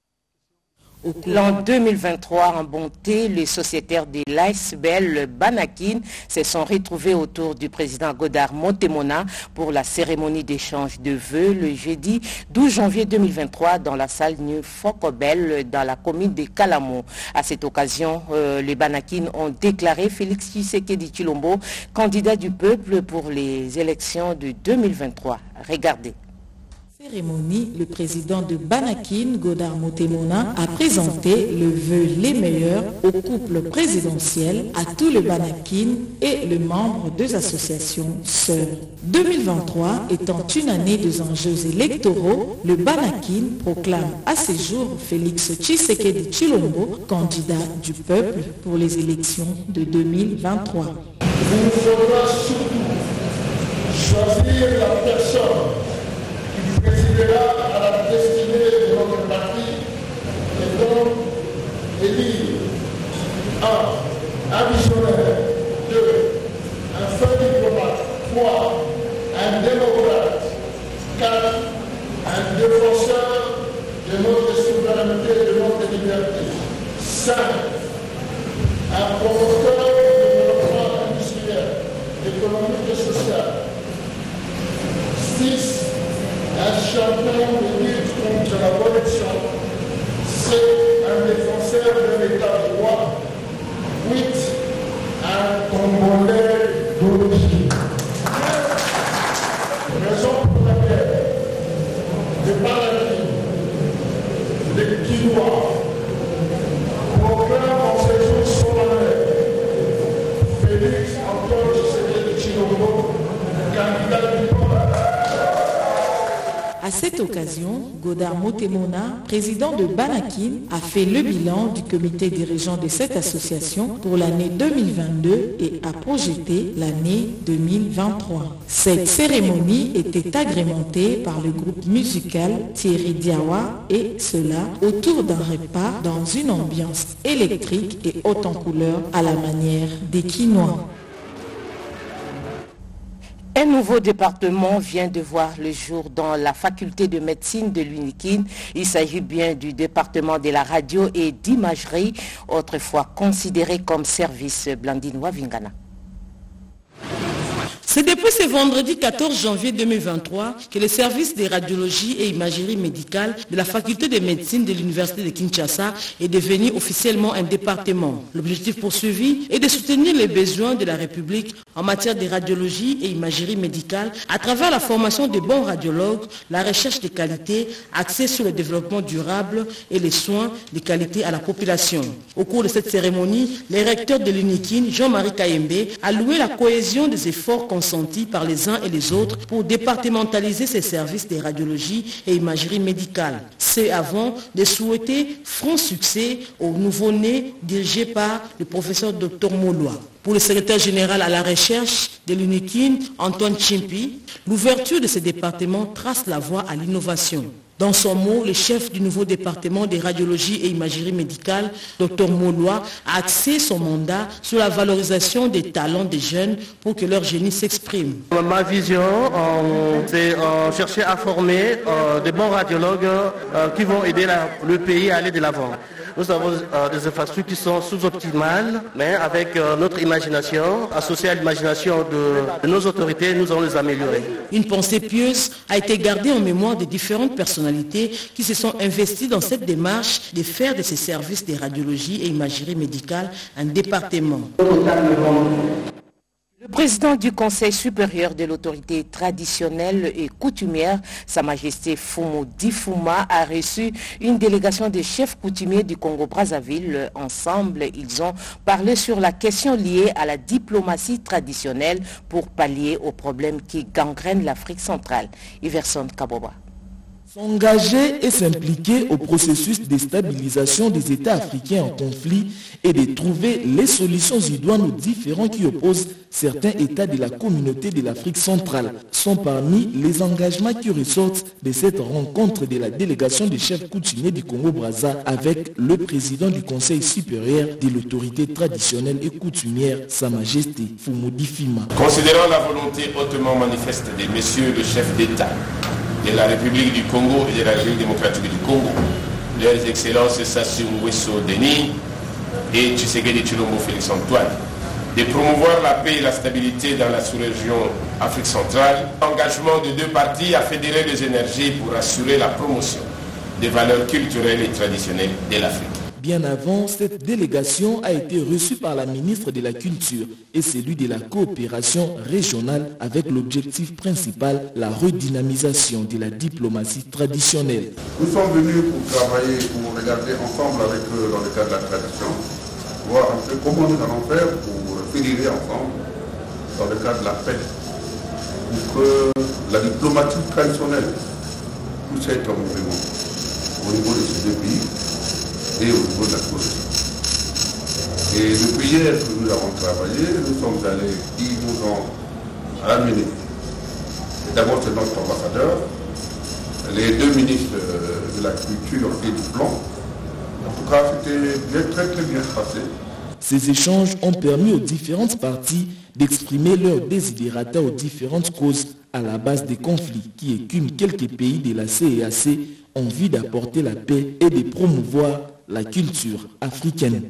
L'an deux mille vingt-trois, en bonté, les sociétaires de l'A S B L Banakin se sont retrouvés autour du président Godard Montemona pour la cérémonie d'échange de vœux le jeudi douze janvier deux mille vingt-trois dans la salle New Fokobel dans la commune de Kalamo. À cette occasion, euh, les Banakin ont déclaré Félix Tshisekedi Tshilombo candidat du peuple pour les élections de deux mille vingt-trois. Regardez. Cérémonie, le président de Banakin, Godard Montemona, a présenté le vœu les meilleurs au couple présidentiel, à tous les Banakin et les membres des associations sœurs. deux mille vingt-trois étant une année des enjeux électoraux, le Banakin proclame à ce jour Félix Tshisekedi Tshilombo candidat du peuple pour les élections de deux mille vingt-trois. Il nous faudra surtout choisir la personne présidera à la destinée de notre parti et donc élire un, un visionnaire, deux, un fin diplomate, trois, un démocrate, quatre, un défenseur de notre souveraineté et de notre liberté, cinq, un promoteur de développement industriel, économique et social, six, un champion de lutte contre la corruption, c'est un défenseur de l'état de droit, huit, un Congolais d'origine. Raison pour laquelle les Banakin, les Kinois, proclament en ces jours solennels Félix Antoine Tshisekedi Tshilombo, candidat du peuple. À cette occasion, Godard Montemona, président de Banakin, a fait le bilan du comité dirigeant de cette association pour l'année deux mille vingt-deux et a projeté l'année deux mille vingt-trois. Cette cérémonie était agrémentée par le groupe musical Thierry Diawa et cela autour d'un repas dans une ambiance électrique et haute en couleur à la manière des Quinois. Un nouveau département vient de voir le jour dans la faculté de médecine de l'Unikin. Il s'agit bien du département de la radio et d'imagerie, autrefois considéré comme service. Blandine Wavingana. C'est depuis ce vendredi quatorze janvier deux mille vingt-trois que le service de radiologie et imagerie médicale de la faculté de médecine de l'université de Kinshasa est devenu officiellement un département. L'objectif poursuivi est de soutenir les besoins de la République en matière de radiologie et imagerie médicale à travers la formation de bons radiologues, la recherche de qualité, axée sur le développement durable et les soins de qualité à la population. Au cours de cette cérémonie, le recteur de l'Unikin, Jean-Marie Kayembe, a loué la cohésion des efforts consentis par les uns et les autres pour départementaliser ces services de radiologie et imagerie médicale. C'est avant de souhaiter franc succès au nouveau-né dirigé par le professeur docteur Moloa. Pour le secrétaire général à la recherche de l'Unikin, Antoine Chimpi, l'ouverture de ce département trace la voie à l'innovation. Dans son mot, le chef du nouveau département de radiologie et imagerie médicale, docteur Moloa, a axé son mandat sur la valorisation des talents des jeunes pour que leur génie s'exprime. Ma vision, euh, c'est euh, chercher à former euh, des bons radiologues euh, qui vont aider la, le pays à aller de l'avant. Nous avons euh, des infrastructures qui sont sous-optimales, mais avec euh, notre imagination, associée à l'imagination de, de nos autorités, nous allons les améliorer. Une pensée pieuse a été gardée en mémoire des différentes personnalités qui se sont investies dans cette démarche de faire de ces services de radiologie et imagerie médicale un département. Le président du Conseil supérieur de l'autorité traditionnelle et coutumière, Sa Majesté Fumu Difuma, a reçu une délégation des chefs coutumiers du Congo-Brazzaville. Ensemble, ils ont parlé sur la question liée à la diplomatie traditionnelle pour pallier aux problèmes qui gangrènent l'Afrique centrale. Iverson Kaboba. S'engager et s'impliquer au processus de stabilisation des États africains en conflit et de trouver les solutions idoines aux différends qui opposent certains États de la communauté de l'Afrique centrale sont parmi les engagements qui ressortent de cette rencontre de la délégation des chefs coutumiers du Congo-Brazza avec le président du Conseil supérieur de l'autorité traditionnelle et coutumière, Sa Majesté Fumu Difuma. Considérant la volonté hautement manifeste des messieurs les chefs d'État de la République du Congo et de la République démocratique du Congo, leurs excellences Sassou Nguesso Denis et Tshisekedi Tshilombo Félix Antoine, de promouvoir la paix et la stabilité dans la sous-région Afrique centrale, engagement de deux parties à fédérer les énergies pour assurer la promotion des valeurs culturelles et traditionnelles de l'Afrique. Bien avant, cette délégation a été reçue par la ministre de la Culture et celui de la coopération régionale avec l'objectif principal, la redynamisation de la diplomatie traditionnelle. Nous sommes venus pour travailler, pour regarder ensemble avec eux dans le cadre de la tradition, voir un peu comment nous allons faire pour fédérer ensemble dans le cadre de la paix, pour que la diplomatie traditionnelle puisse être en mouvement au niveau de ces deux pays et au niveau de la sous-région. Et depuis hier que nous avons travaillé, nous sommes allés, ils nous ont ramené. D'abord c'est notre ambassadeur, les deux ministres de la culture et du plan. En tout cas, c'était bien, très très bien passé. Ces échanges ont permis aux différentes parties d'exprimer leurs desiderata aux différentes causes à la base des conflits qui écument quelques pays de la C E A C en vue d'apporter la paix et de promouvoir la culture africaine.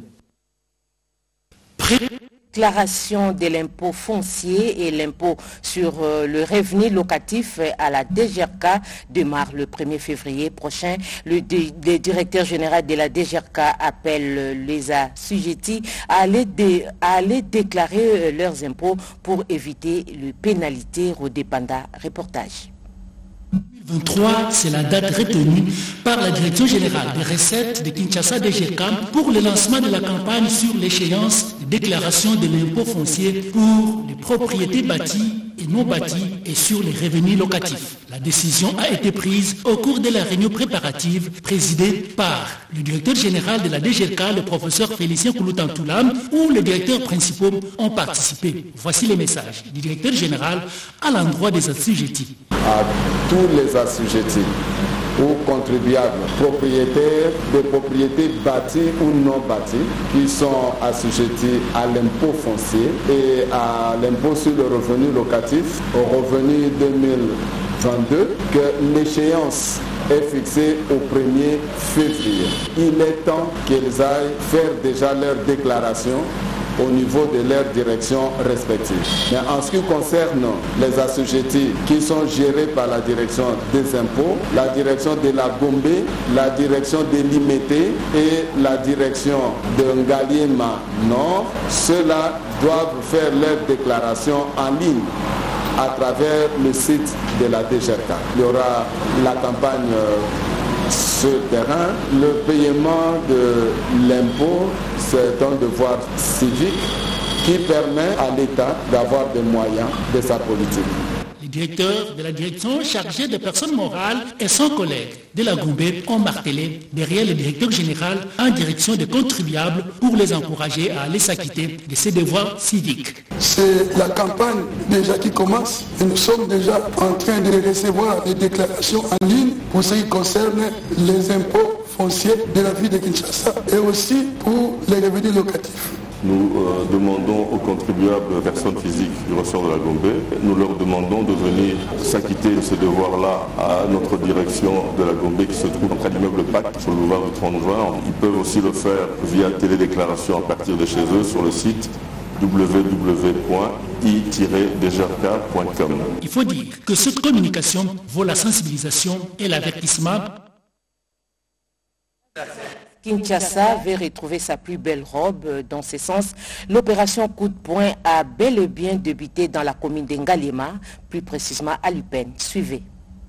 Déclaration de l'impôt foncier et l'impôt sur euh, le revenu locatif à la D G R K démarre le premier février prochain. Le, le directeur général de la D G R K appelle les assujettis à aller, dé, à aller déclarer leurs impôts pour éviter les pénalités. Rodépanda, reportage. vingt-trois, c'est la date retenue par la Direction générale des recettes de Kinshasa D G R K pour le lancement de la campagne sur l'échéance de déclaration de l'impôt foncier pour les propriétés bâties et non bâties et sur les revenus locatifs. La décision a été prise au cours de la réunion préparative présidée par le directeur général de la D G R K, le professeur Félicien Kouloutantoulam, où les directeurs principaux ont participé. Voici les messages du directeur général à l'endroit des assujettis. À tous les assujettis ou contribuables, propriétaires de propriétés bâties ou non bâties, qui sont assujettis à l'impôt foncier et à l'impôt sur le revenu locatif au revenu deux mille vingt-deux, que l'échéance est fixée au premier février. Il est temps qu'ils aillent faire déjà leur déclaration au niveau de leurs directions respectives. Mais en ce qui concerne les assujettis qui sont gérés par la direction des impôts, la direction de la Gombe, la direction de l'Imété et la direction de Ngaliema Nord, ceux-là doivent faire leur déclaration en ligne à travers le site de la D G R K. Il y aura la campagne sur terrain. Le paiement de l'impôt, c'est un devoir civique qui permet à l'État d'avoir des moyens de sa politique. Le directeur de la direction chargée des personnes morales et son collègue de la Gombe ont martelé derrière le directeur général en direction des contribuables pour les encourager à aller s'acquitter de ses devoirs civiques. C'est la campagne déjà qui commence et nous sommes déjà en train de recevoir des déclarations en ligne pour ce qui concerne les impôts fonciers de la ville de Kinshasa et aussi pour les revenus locatifs. Nous euh, demandons aux contribuables personnes physiques du ressort de la Gombe, nous leur demandons de venir s'acquitter de ces devoirs-là à notre direction de la Gombe qui se trouve près de l'immeuble P A C sur le boulevard du trente juin. Ils peuvent aussi le faire via télédéclaration à partir de chez eux sur le site w w w point i tiret d g r k point com. Il faut dire que cette communication vaut la sensibilisation et l'avertissement. Kinshasa veut retrouver sa plus belle robe. Dans ce sens, l'opération coup de poing a bel et bien débuté dans la commune d'Ngalema, plus précisément à Lupène. Suivez.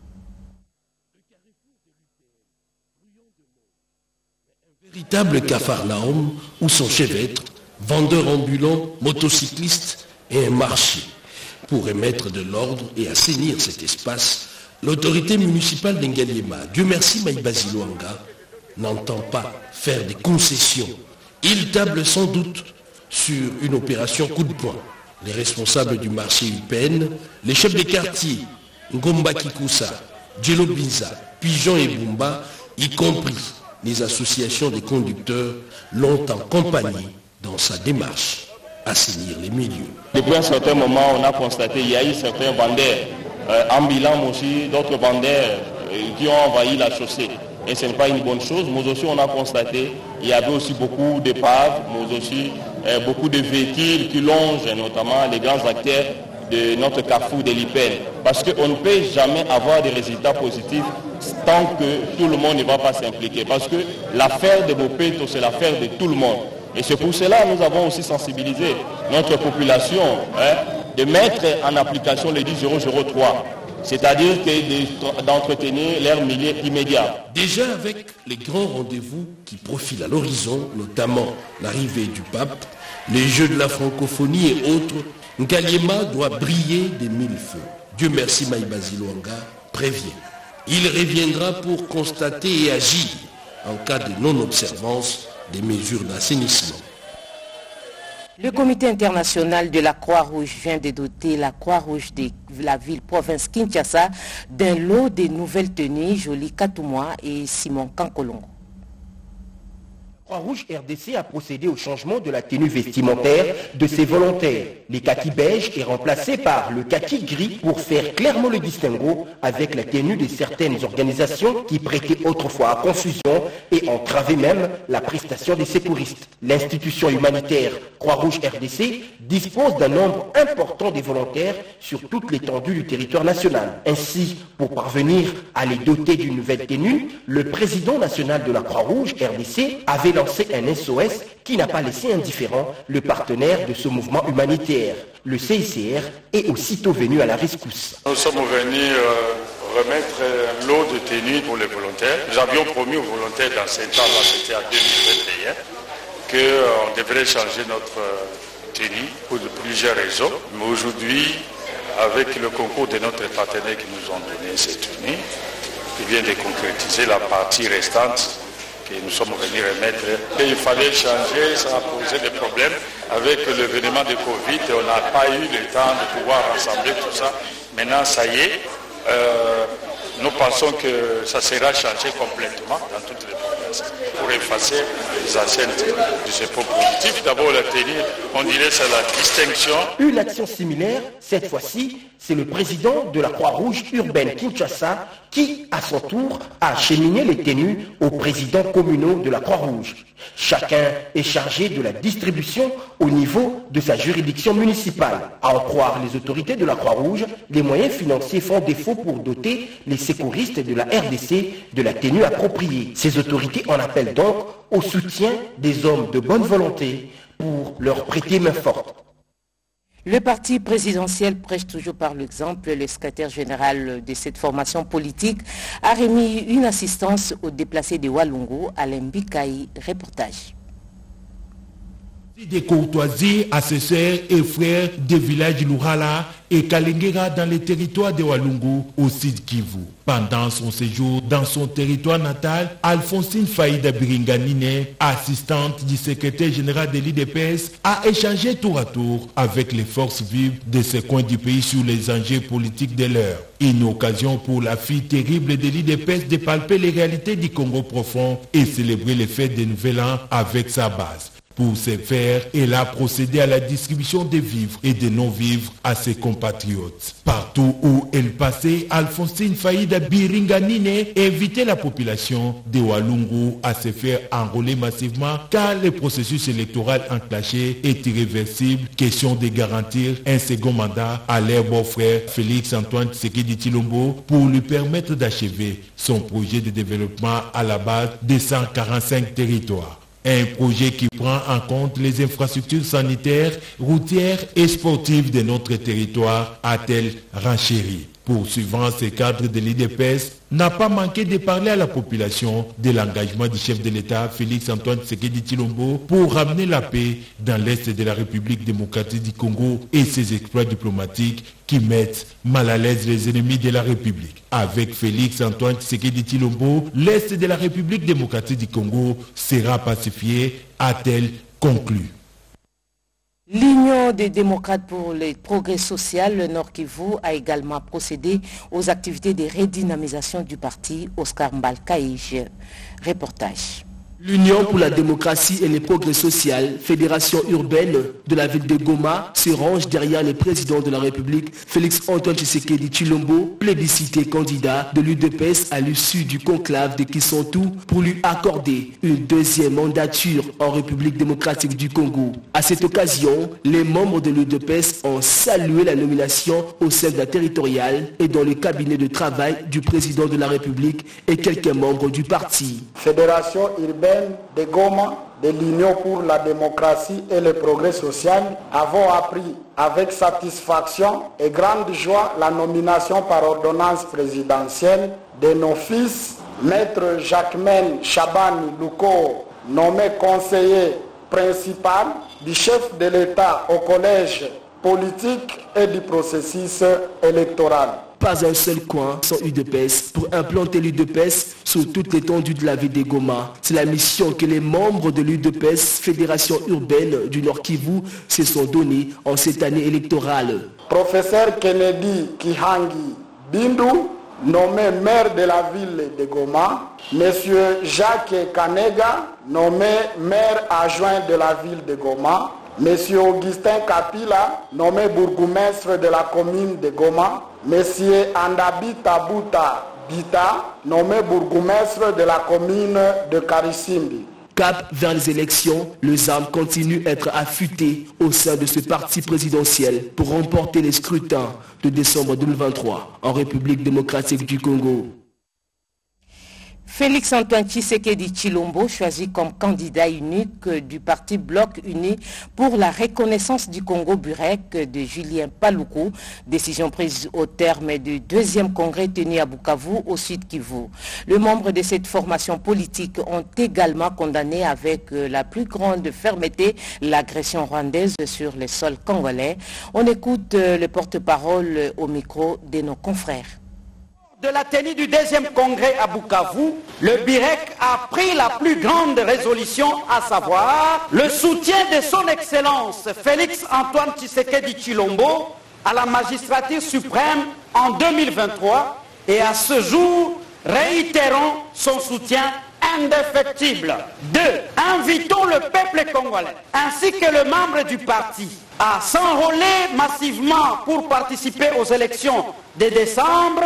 Véritable capharnaüm où son chef-être, vendeur ambulant, motocycliste et un marché. Pour remettre de l'ordre et assainir cet espace, l'autorité municipale d'Ngalema, Dieu merci Maïbazi Luanga, n'entend pas faire des concessions. Il table sans doute sur une opération coup de poing. Les responsables du marché U P N, les chefs des quartiers, Ngomba Kikusa, Djelo Binza, Pigeon et Bumba, y compris les associations des conducteurs, l'ont accompagné dans sa démarche, assainir les milieux. Depuis un certain moment, on a constaté qu'il y a eu certains vendeurs, euh, ambulants aussi, d'autres vendeurs euh, qui ont envahi la chaussée. Et ce n'est pas une bonne chose. Mais aussi, on a constaté qu'il y avait aussi beaucoup d'épaves, mais aussi euh, beaucoup de véhicules qui longent, notamment les grands acteurs de notre carrefour de l'Ipène. Parce qu'on ne peut jamais avoir des résultats positifs tant que tout le monde ne va pas s'impliquer. Parce que l'affaire de Bopeto, c'est l'affaire de tout le monde. Et c'est pour cela que nous avons aussi sensibilisé notre population hein, de mettre en application le dix zéro zéro trois. C'est-à-dire d'entretenir leur milieu immédiat. Déjà avec les grands rendez-vous qui profilent à l'horizon, notamment l'arrivée du pape, les Jeux de la francophonie et autres, Ngalema doit briller des mille feux. Dieu merci Maïbazi Luanga prévient. Il reviendra pour constater et agir en cas de non-observance des mesures d'assainissement. Le comité international de la Croix-Rouge vient de doter la Croix-Rouge de la ville-province Kinshasa d'un lot de nouvelles tenues Jolie Katoumoua et Simon Kankolongo. Croix-Rouge R D C a procédé au changement de la tenue vestimentaire de ses volontaires. Les kakis beige est remplacé par le kaki gris pour faire clairement le distinguo avec la tenue de certaines organisations qui prêtaient autrefois à confusion et entravaient même la prestation des secouristes. L'institution humanitaire Croix-Rouge R D C dispose d'un nombre important de volontaires sur toute l'étendue du territoire national. Ainsi, pour parvenir à les doter d'une nouvelle tenue, le président national de la Croix-Rouge R D C avait lancé un S O S qui n'a pas laissé indifférent le partenaire de ce mouvement humanitaire. Le C I C R est aussitôt venu à la rescousse. Nous sommes venus euh, remettre un lot de tenues pour les volontaires. Nous avions promis aux volontaires dans ces temps-là, c'était en deux mille vingt et un, qu'on euh, devrait changer notre euh, tenue pour de plusieurs raisons. Mais aujourd'hui, avec le concours de notre partenaire qui nous ont donné ces tenues, qui vient de concrétiser la partie restante, et nous sommes venus remettre. Et il fallait changer, ça a posé des problèmes. Avec l'événement de Covid, on n'a pas eu le temps de pouvoir rassembler tout ça. Maintenant, ça y est, euh, nous pensons que ça sera changé complètement dans toutes les provinces pour effacer les anciennes tenues. C'est pas positif. D'abord, la tenue, on dirait c'est la distinction. Une action similaire, cette fois-ci, c'est le président de la Croix-Rouge urbaine Kinshasa qui, à son tour, a acheminé les tenues aux présidents communaux de la Croix-Rouge. Chacun est chargé de la distribution au niveau de sa juridiction municipale. À en croire les autorités de la Croix-Rouge, les moyens financiers font défaut pour doter les secouristes de la R D C de la tenue appropriée. Ces autorités en appellent donc au soutien des hommes de bonne volonté pour leur prêter main forte. Le parti présidentiel prêche toujours par l'exemple. Le secrétaire général de cette formation politique a remis une assistance aux déplacés de Walungu, Alain Bikaï. Reportage. Des courtoisies à ses sœurs et frères des villages Lourala et Kalengera dans les territoires de Walungu au Sud Kivu. Pendant son séjour dans son territoire natal, Alphonsine Faïda Biringanine, assistante du secrétaire général de l'I D P S, a échangé tour à tour avec les forces vives de ce coin du pays sur les enjeux politiques de l'heure. Une occasion pour la fille terrible de l'I D P S de palper les réalités du Congo profond et célébrer les fêtes de Nouvel An avec sa base. Pour ce faire, elle a procédé à la distribution des vivres et des non-vivres à ses compatriotes. Partout où elle passait, Alphonsine Faïda Biringanine invitait la population de Walungu à se faire enrôler massivement car le processus électoral enclenché est irréversible. Question de garantir un second mandat à leur beau-frère Félix Antoine Tshisekedi Tshilombo pour lui permettre d'achever son projet de développement à la base des cent quarante-cinq territoires. Un projet qui prend en compte les infrastructures sanitaires, routières et sportives de notre territoire, a-t-elle renchéri. Poursuivant ces cadres de l'I D P S, n'a pas manqué de parler à la population de l'engagement du chef de l'État, Félix Antoine Tshisekedi Tshilombo, pour ramener la paix dans l'Est de la République démocratique du Congo et ses exploits diplomatiques qui mettent mal à l'aise les ennemis de la République. Avec Félix Antoine Tshisekedi Tshilombo, l'Est de la République démocratique du Congo sera pacifié, a-t-elle conclu. L'Union des démocrates pour le progrès social, le Nord Kivu, a également procédé aux activités de redynamisation du parti. Oscar Mbalkaïj. Reportage. L'Union pour la démocratie et le progrès social, fédération urbaine de la ville de Goma, se range derrière le président de la République, Félix Antoine Tshisekedi Tshilombo, plébiscité candidat de l'U D P S à l'issue du conclave de Kisontou pour lui accorder une deuxième mandature en République démocratique du Congo. À cette occasion, les membres de l'U D P S ont salué la nomination au sein de la territoriale et dans le cabinet de travail du président de la République et quelques membres du parti. Fédération urbaine de Goma, de l'Union pour la démocratie et le progrès social, avons appris avec satisfaction et grande joie la nomination par ordonnance présidentielle de nos fils, Maître Jacquemaine Chabani Louko, nommé conseiller principal du chef de l'État au collège politique et du processus électoral. Pas un seul coin sans U D P S pour implanter l'U D P S sur toute l'étendue de la ville de Goma. C'est la mission que les membres de l'U D P S, Fédération urbaine du Nord Kivu, se sont donnés en cette année électorale. Professeur Kennedy Kihangi Bindu, nommé maire de la ville de Goma. Monsieur Jacques Kanega, nommé maire adjoint de la ville de Goma. Monsieur Augustin Kapila, nommé bourgmestre de la commune de Goma. Monsieur Andabi Tabuta Bita, nommé bourgmestre de la commune de Karisimbi. Cap vers les élections, les armes continuent à être affûtées au sein de ce parti présidentiel pour remporter les scrutins de décembre deux mille vingt-trois en République démocratique du Congo. Félix Antoine Tshisekedi Tshilombo, choisi comme candidat unique du parti Bloc Uni pour la reconnaissance du Congo Burek de Julien Paluku, décision prise au terme du deuxième congrès tenu à Bukavu au Sud Kivu. Les membres de cette formation politique ont également condamné avec la plus grande fermeté l'agression rwandaise sur le sol congolais. On écoute le porte-parole au micro de nos confrères. De la tenue du deuxième congrès à Bukavu, le B I R E C a pris la plus grande résolution, à savoir le soutien de son Excellence Félix Antoine Tshisekedi Tshilombo à la magistrature suprême en deux mille vingt-trois et à ce jour, réitérons son soutien indéfectible. Deux, invitons le peuple congolais ainsi que les membres du parti à s'enrôler massivement pour participer aux élections de décembre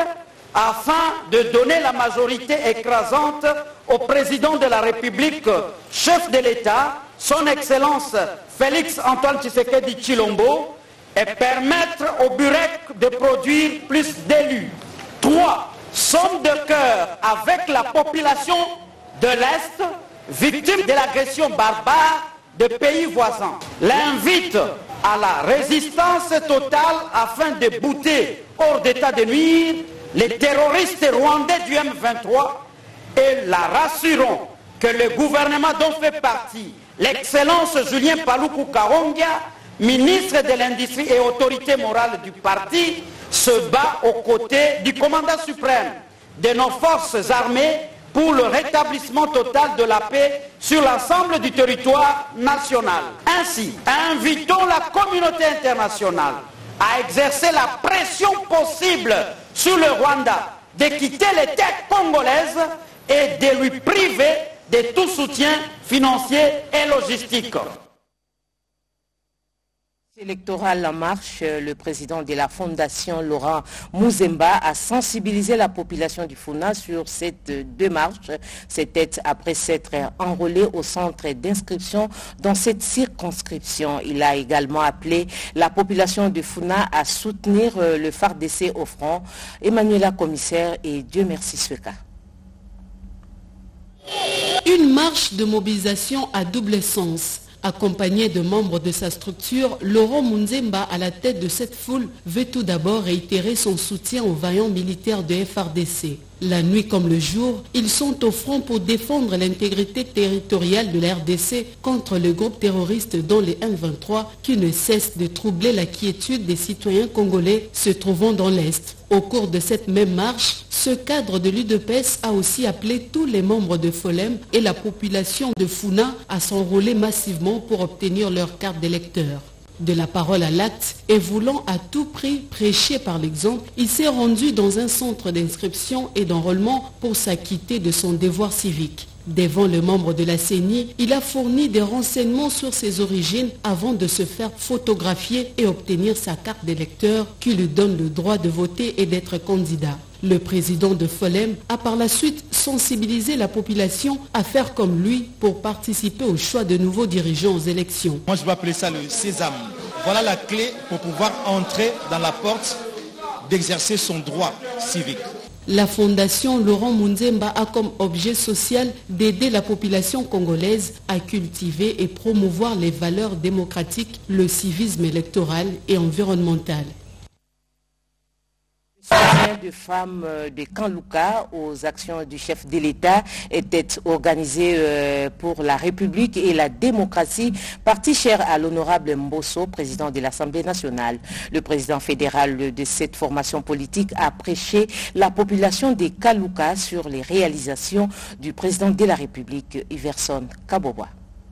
afin de donner la majorité écrasante au président de la République, chef de l'État, son Excellence Félix Antoine Tshisekedi Tshilombo, et permettre au B I R E C de produire plus d'élus. Trois, somme de cœur avec la population de l'Est, victime de l'agression barbare de pays voisins. L'invite à la résistance totale afin de bouter hors d'état de nuire les terroristes rwandais du M vingt-trois et la rassurons que le gouvernement dont fait partie l'excellence Julien Paluku Kahongya, ministre de l'Industrie et autorité morale du parti, se bat aux côtés du commandant suprême de nos forces armées pour le rétablissement total de la paix sur l'ensemble du territoire national. Ainsi, invitons la communauté internationale à exercer la pression possible sur le Rwanda de quitter les terres congolaises et de lui priver de tout soutien financier et logistique. Électoral en marche, le président de la Fondation Laurent Mouzemba a sensibilisé la population du Funa sur cette démarche. C'était après s'être enrôlé au centre d'inscription dans cette circonscription. Il a également appelé la population du Funa à soutenir le F A R D C au front. Emmanuela Commissaire et Dieu merci Sweka. Une marche de mobilisation à double sens. Accompagné de membres de sa structure, Laurent Mouzemba, à la tête de cette foule, veut tout d'abord réitérer son soutien aux vaillants militaires de F A R D C. La nuit comme le jour, ils sont au front pour défendre l'intégrité territoriale de la R D C contre le groupe terroriste dont les M vingt-trois qui ne cessent de troubler la quiétude des citoyens congolais se trouvant dans l'Est. Au cours de cette même marche, ce cadre de l'U D P S a aussi appelé tous les membres de Folem et la population de Funa à s'enrôler massivement pour obtenir leur carte d'électeur. De la parole à l'acte et voulant à tout prix prêcher par l'exemple, il s'est rendu dans un centre d'inscription et d'enrôlement pour s'acquitter de son devoir civique. Devant le membre de la C E N I, il a fourni des renseignements sur ses origines avant de se faire photographier et obtenir sa carte d'électeur qui lui donne le droit de voter et d'être candidat. Le président de Folem a par la suite sensibilisé la population à faire comme lui pour participer au choix de nouveaux dirigeants aux élections. Moi je vais appeler ça le sésame. Voilà la clé pour pouvoir entrer dans la porte d'exercer son droit civique. La fondation Laurent Mouzemba a comme objet social d'aider la population congolaise à cultiver et promouvoir les valeurs démocratiques, le civisme électoral et environnemental. Le soutien de femmes de Kanlouka aux actions du chef de l'État était organisé pour la République et la démocratie, parti cher à l'honorable Mbosso, président de l'Assemblée nationale. Le président fédéral de cette formation politique a prêché la population des Kanlouka sur les réalisations du président de la République, Iverson Kaboboa.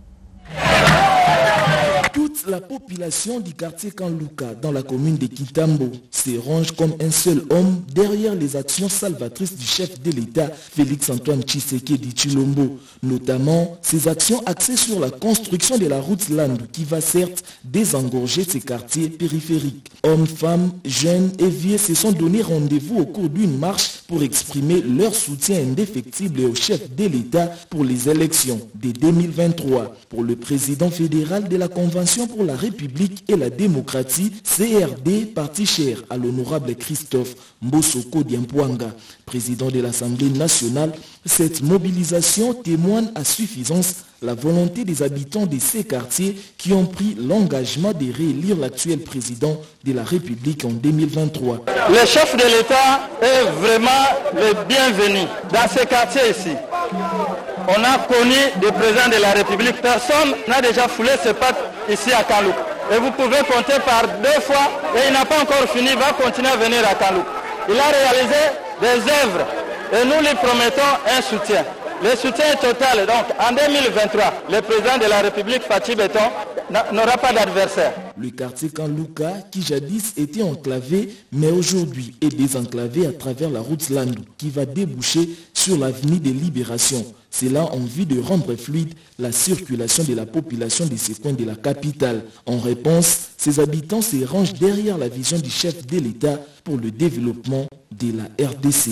Toute la population du quartier Kanlouka dans la commune de Kitambo se range comme un seul homme derrière les actions salvatrices du chef de l'État Félix Antoine Tshisekedi Tshilombo, notamment ses actions axées sur la construction de la route Landu qui va certes désengorger ces quartiers périphériques. Hommes, femmes, jeunes et vieux se sont donné rendez-vous au cours d'une marche pour exprimer leur soutien indéfectible au chef de l'État pour les élections de deux mille vingt-trois. Pour le président fédéral de la Convention pour la République et la démocratie, C R D, parti cher à l'honorable Christophe Mbosoko Diampouanga, président de l'Assemblée nationale, cette mobilisation témoigne à suffisance la volonté des habitants de ces quartiers qui ont pris l'engagement de réélire l'actuel président de la République en deux mille vingt-trois. Le chef de l'État est vraiment le bienvenu dans ces quartiers ici. On a connu des présidents de la République. Personne n'a déjà foulé ses pattes ici à Kanlouka. Et vous pouvez compter par deux fois et il n'a pas encore fini, il va continuer à venir à Kanlouka. Il a réalisé des œuvres et nous lui promettons un soutien. Le soutien est total. Donc en deux mille vingt-trois, le président de la République, Fatou Béton, n'aura pas d'adversaire. Le quartier Kanlouka, qui jadis était enclavé, mais aujourd'hui est désenclavé à travers la route Landu, qui va déboucher sur l'avenue de Libération. C'est là en vue de rendre fluide la circulation de la population de ces coins de la capitale. En réponse, ces habitants se rangent derrière la vision du chef de l'État pour le développement de la R D C.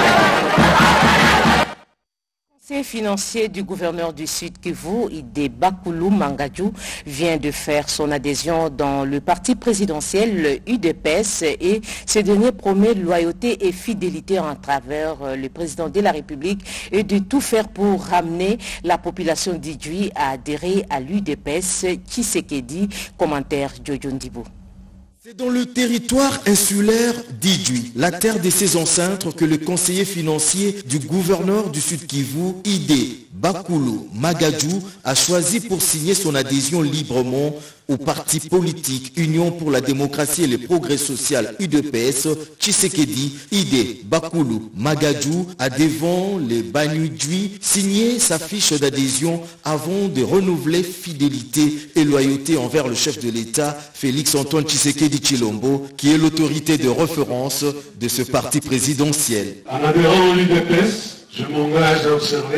Le conseiller financier du gouverneur du Sud Kivu, Ide Bakoulou Mangadjou, vient de faire son adhésion dans le parti présidentiel, le U D P S, et ce dernier promet loyauté et fidélité en travers le président de la République et de tout faire pour ramener la population d'Idjoui à adhérer à l'U D P S. Tshisekedi, commentaire Jojo Ndibou. C'est dans le territoire insulaire d'Idjoui, la terre de ses ancêtres, que le conseiller financier du gouverneur du Sud Kivu, Ide Bakoulou Mangadjou, a choisi pour signer son adhésion librement au parti politique Union pour la démocratie et le progrès social U D P S. Tshisekedi Ide Bakoulou Mangadjou a devant les Banyudjoui signé sa fiche d'adhésion avant de renouveler fidélité et loyauté envers le chef de l'État Félix Antoine Tshisekedi Tshilombo, qui est l'autorité de référence de ce parti présidentiel. En adhérant au U D P S, je m'engage à observer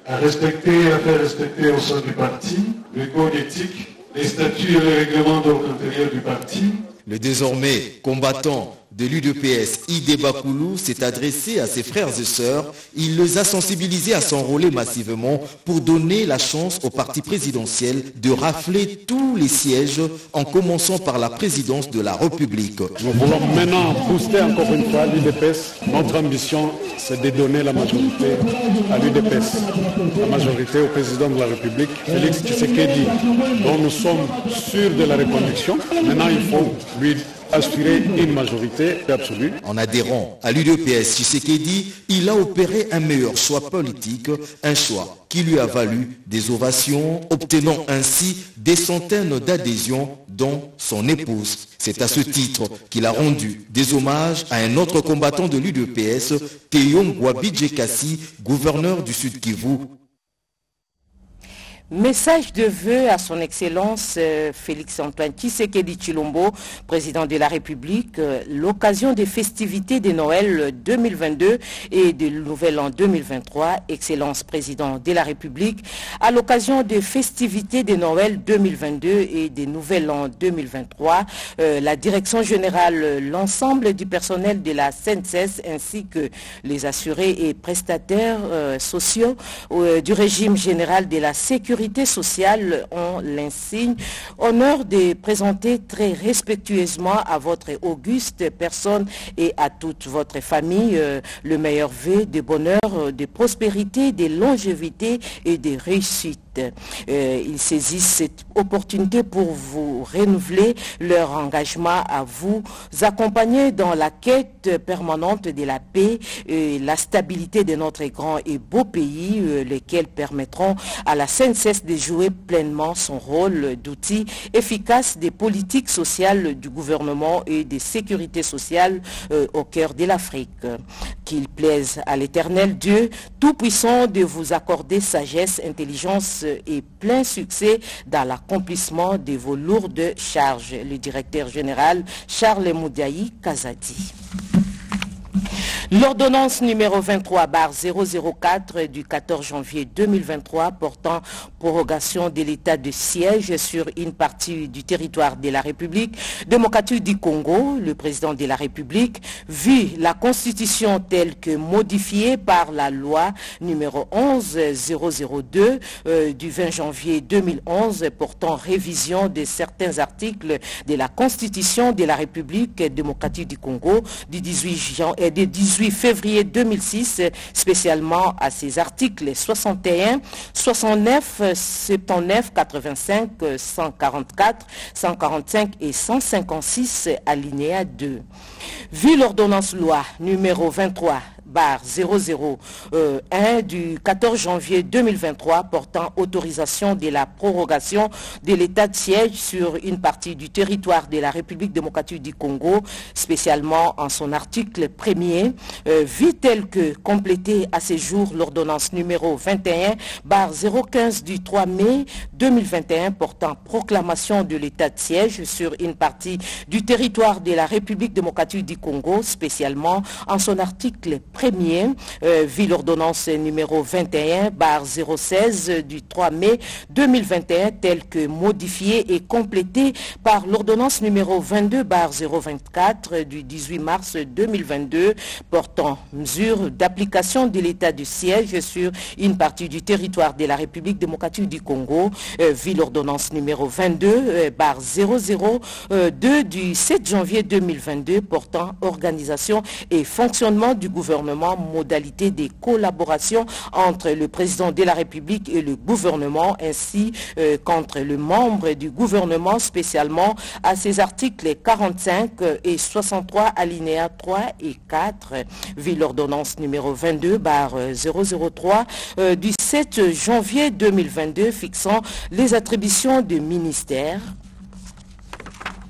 à respecter et à faire respecter au sein du parti le code éthique, les statuts et les règlements d'ordre intérieur du parti. Le désormais combattant de l'U D P S, Idé Bakoulou, s'est adressé à ses frères et sœurs. Il les a sensibilisés à s'enrôler massivement pour donner la chance au parti présidentiel de rafler tous les sièges, en commençant par la présidence de la République. Nous voulons maintenant booster encore une fois l'U D P S. Notre ambition, c'est de donner la majorité à l'U D P S, la majorité au président de la République, Félix Tshisekedi, dont nous sommes sûrs de la reconduction. Maintenant, il faut lui assurer une majorité absolue. En adhérant à l'U D P S Tshisekedi, il a opéré un meilleur choix politique, un choix qui lui a valu des ovations, obtenant ainsi des centaines d'adhésions, dont son épouse. C'est à ce titre qu'il a rendu des hommages à un autre combattant de l'U D P S, Teyongwa Bidjekasi, gouverneur du Sud Kivu. Message de vœux à son Excellence euh, Félix-Antoine Tshisekedi Tshilombo, président de la République, euh, l'occasion des festivités de Noël deux mille vingt-deux et de Nouvel An deux mille vingt-trois. Excellence président de la République, à l'occasion des festivités de Noël deux mille vingt-deux et de Nouvel An deux mille vingt-trois, euh, la direction générale, l'ensemble du personnel de la S N C S ainsi que les assurés et prestataires euh, sociaux euh, du régime général de la sécurité sociale ont l'insigne honneur de présenter très respectueusement à votre auguste personne et à toute votre famille euh, le meilleur vœu de bonheur, de prospérité, de longévité et de réussite. Euh, ils saisissent cette opportunité pour vous renouveler leur engagement à vous accompagner dans la quête permanente de la paix et la stabilité de notre grand et beau pays, euh, lesquels permettront à la S N C S de jouer pleinement son rôle d'outil efficace des politiques sociales du gouvernement et des sécurités sociales euh, au cœur de l'Afrique. Qu'il plaise à l'Éternel Dieu Tout-Puissant de vous accorder sagesse, intelligence et plein succès dans l'accomplissement de vos lourdes charges. Le directeur général Charles Moudiaï Kazadi. L'ordonnance numéro vingt-trois barre zéro zéro quatre du quatorze janvier deux mille vingt-trois portant prorogation de l'état de siège sur une partie du territoire de la République démocratique du Congo, le président de la République, vu la Constitution telle que modifiée par la loi numéro onze zéro zéro deux euh, du vingt janvier deux mille onze portant révision de certains articles de la Constitution de la République démocratique du Congo du dix-huit février deux mille six, spécialement à ses articles soixante et un, soixante-neuf, soixante-dix-neuf, quatre-vingt-cinq, cent quarante-quatre, cent quarante-cinq et cent cinquante-six, alinéa deux. Vu l'ordonnance loi numéro vingt-trois barre zéro zéro un du quatorze janvier deux mille vingt-trois portant autorisation de la prorogation de l'état de siège sur une partie du territoire de la République démocratique du Congo, spécialement en son article premier, euh, vu tel que complété à ce jour l'ordonnance numéro vingt et un barre zéro quinze du trois mai deux mille vingt et un portant proclamation de l'état de siège sur une partie du territoire de la République démocratique du Congo, spécialement en son article premier, euh, vu l'ordonnance numéro vingt et un barre zéro seize du trois mai deux mille vingt et un telle que modifiée et complétée par l'ordonnance numéro vingt-deux barre zéro vingt-quatre du dix-huit mars deux mille vingt-deux portant mesure d'application de l'état du siège sur une partie du territoire de la République démocratique du Congo, euh, vu l'ordonnance numéro vingt-deux barre zéro zéro deux du sept janvier deux mille vingt-deux portant organisation et fonctionnement du gouvernement, modalité des collaborations entre le président de la République et le gouvernement, ainsi euh, qu'entre le membre du gouvernement, spécialement à ses articles quarante-cinq et soixante-trois alinéas trois et quatre, vu l'ordonnance numéro vingt-deux barre zéro zéro trois euh, du sept janvier deux mille vingt-deux fixant les attributions de ministères.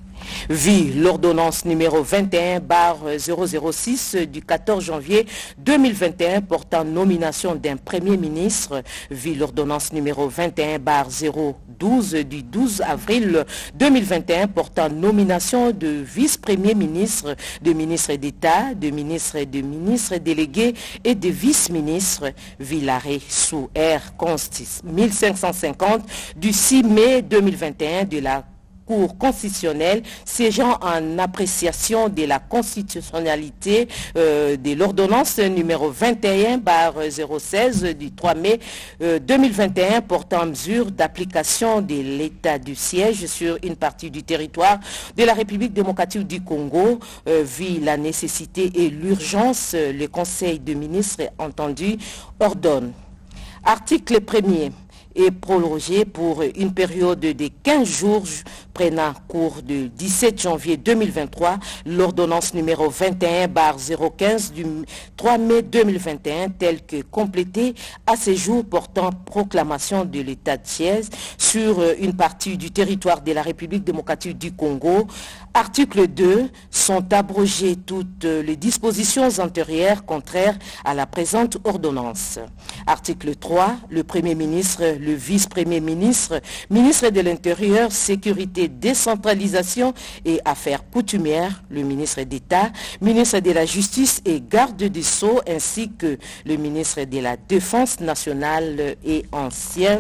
Vit l'ordonnance numéro vingt et un barre zéro zéro six du quatorze janvier deux mille vingt et un portant nomination d'un Premier ministre. Vit l'ordonnance numéro vingt et un barre zéro douze du douze avril deux mille vingt et un portant nomination de vice-premier ministre, de ministre d'État, de ministre et de ministre délégué et de vice-ministre. Vit l'arrêt sous R const mille cinq cent cinquante du six mai deux mille vingt et un de la Cour constitutionnelle siégeant en appréciation de la constitutionnalité euh, de l'ordonnance numéro vingt et un barre zéro seize du trois mai euh, deux mille vingt et un portant mesure d'application de l'état du siège sur une partie du territoire de la République démocratique du Congo. Euh, vit la nécessité et l'urgence, le Conseil de ministres entendu ordonne. Article premier. Est prolongé pour une période de quinze jours prenant cours du dix-sept janvier deux mille vingt-trois l'ordonnance numéro vingt et un barre zéro quinze du trois mai deux mille vingt et un telle que complétée à ces jours portant proclamation de l'état de siège sur une partie du territoire de la République démocratique du Congo. Article deux. Sont abrogées toutes les dispositions antérieures contraires à la présente ordonnance. Article trois. Le Premier ministre, le vice-premier ministre, ministre de l'Intérieur, Sécurité, Décentralisation et Affaires coutumières, le ministre d'État, ministre de la Justice et garde des Sceaux, ainsi que le ministre de la Défense nationale et ancien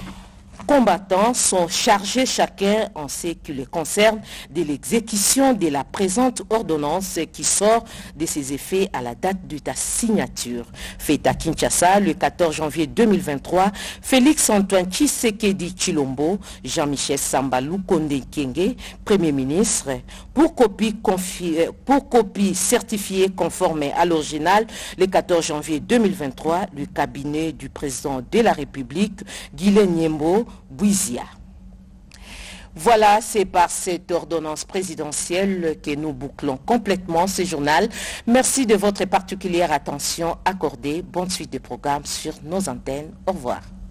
combattants sont chargés chacun en ce qui les concerne de l'exécution de la présente ordonnance qui sort de ses effets à la date de ta signature. Fait à Kinshasa le quatorze janvier deux mille vingt-trois, Félix Antoine Tshisekedi Tshilombo, Jean-Michel Sambalou Konde Kyenge, Premier ministre, pour copie, pour copie certifiée conforme à l'original le quatorze janvier deux mille vingt-trois, le cabinet du président de la République, Guilain Nyembo Bouizia. Voilà, c'est par cette ordonnance présidentielle que nous bouclons complètement ce journal. Merci de votre particulière attention accordée. Bonne suite de programme sur nos antennes. Au revoir.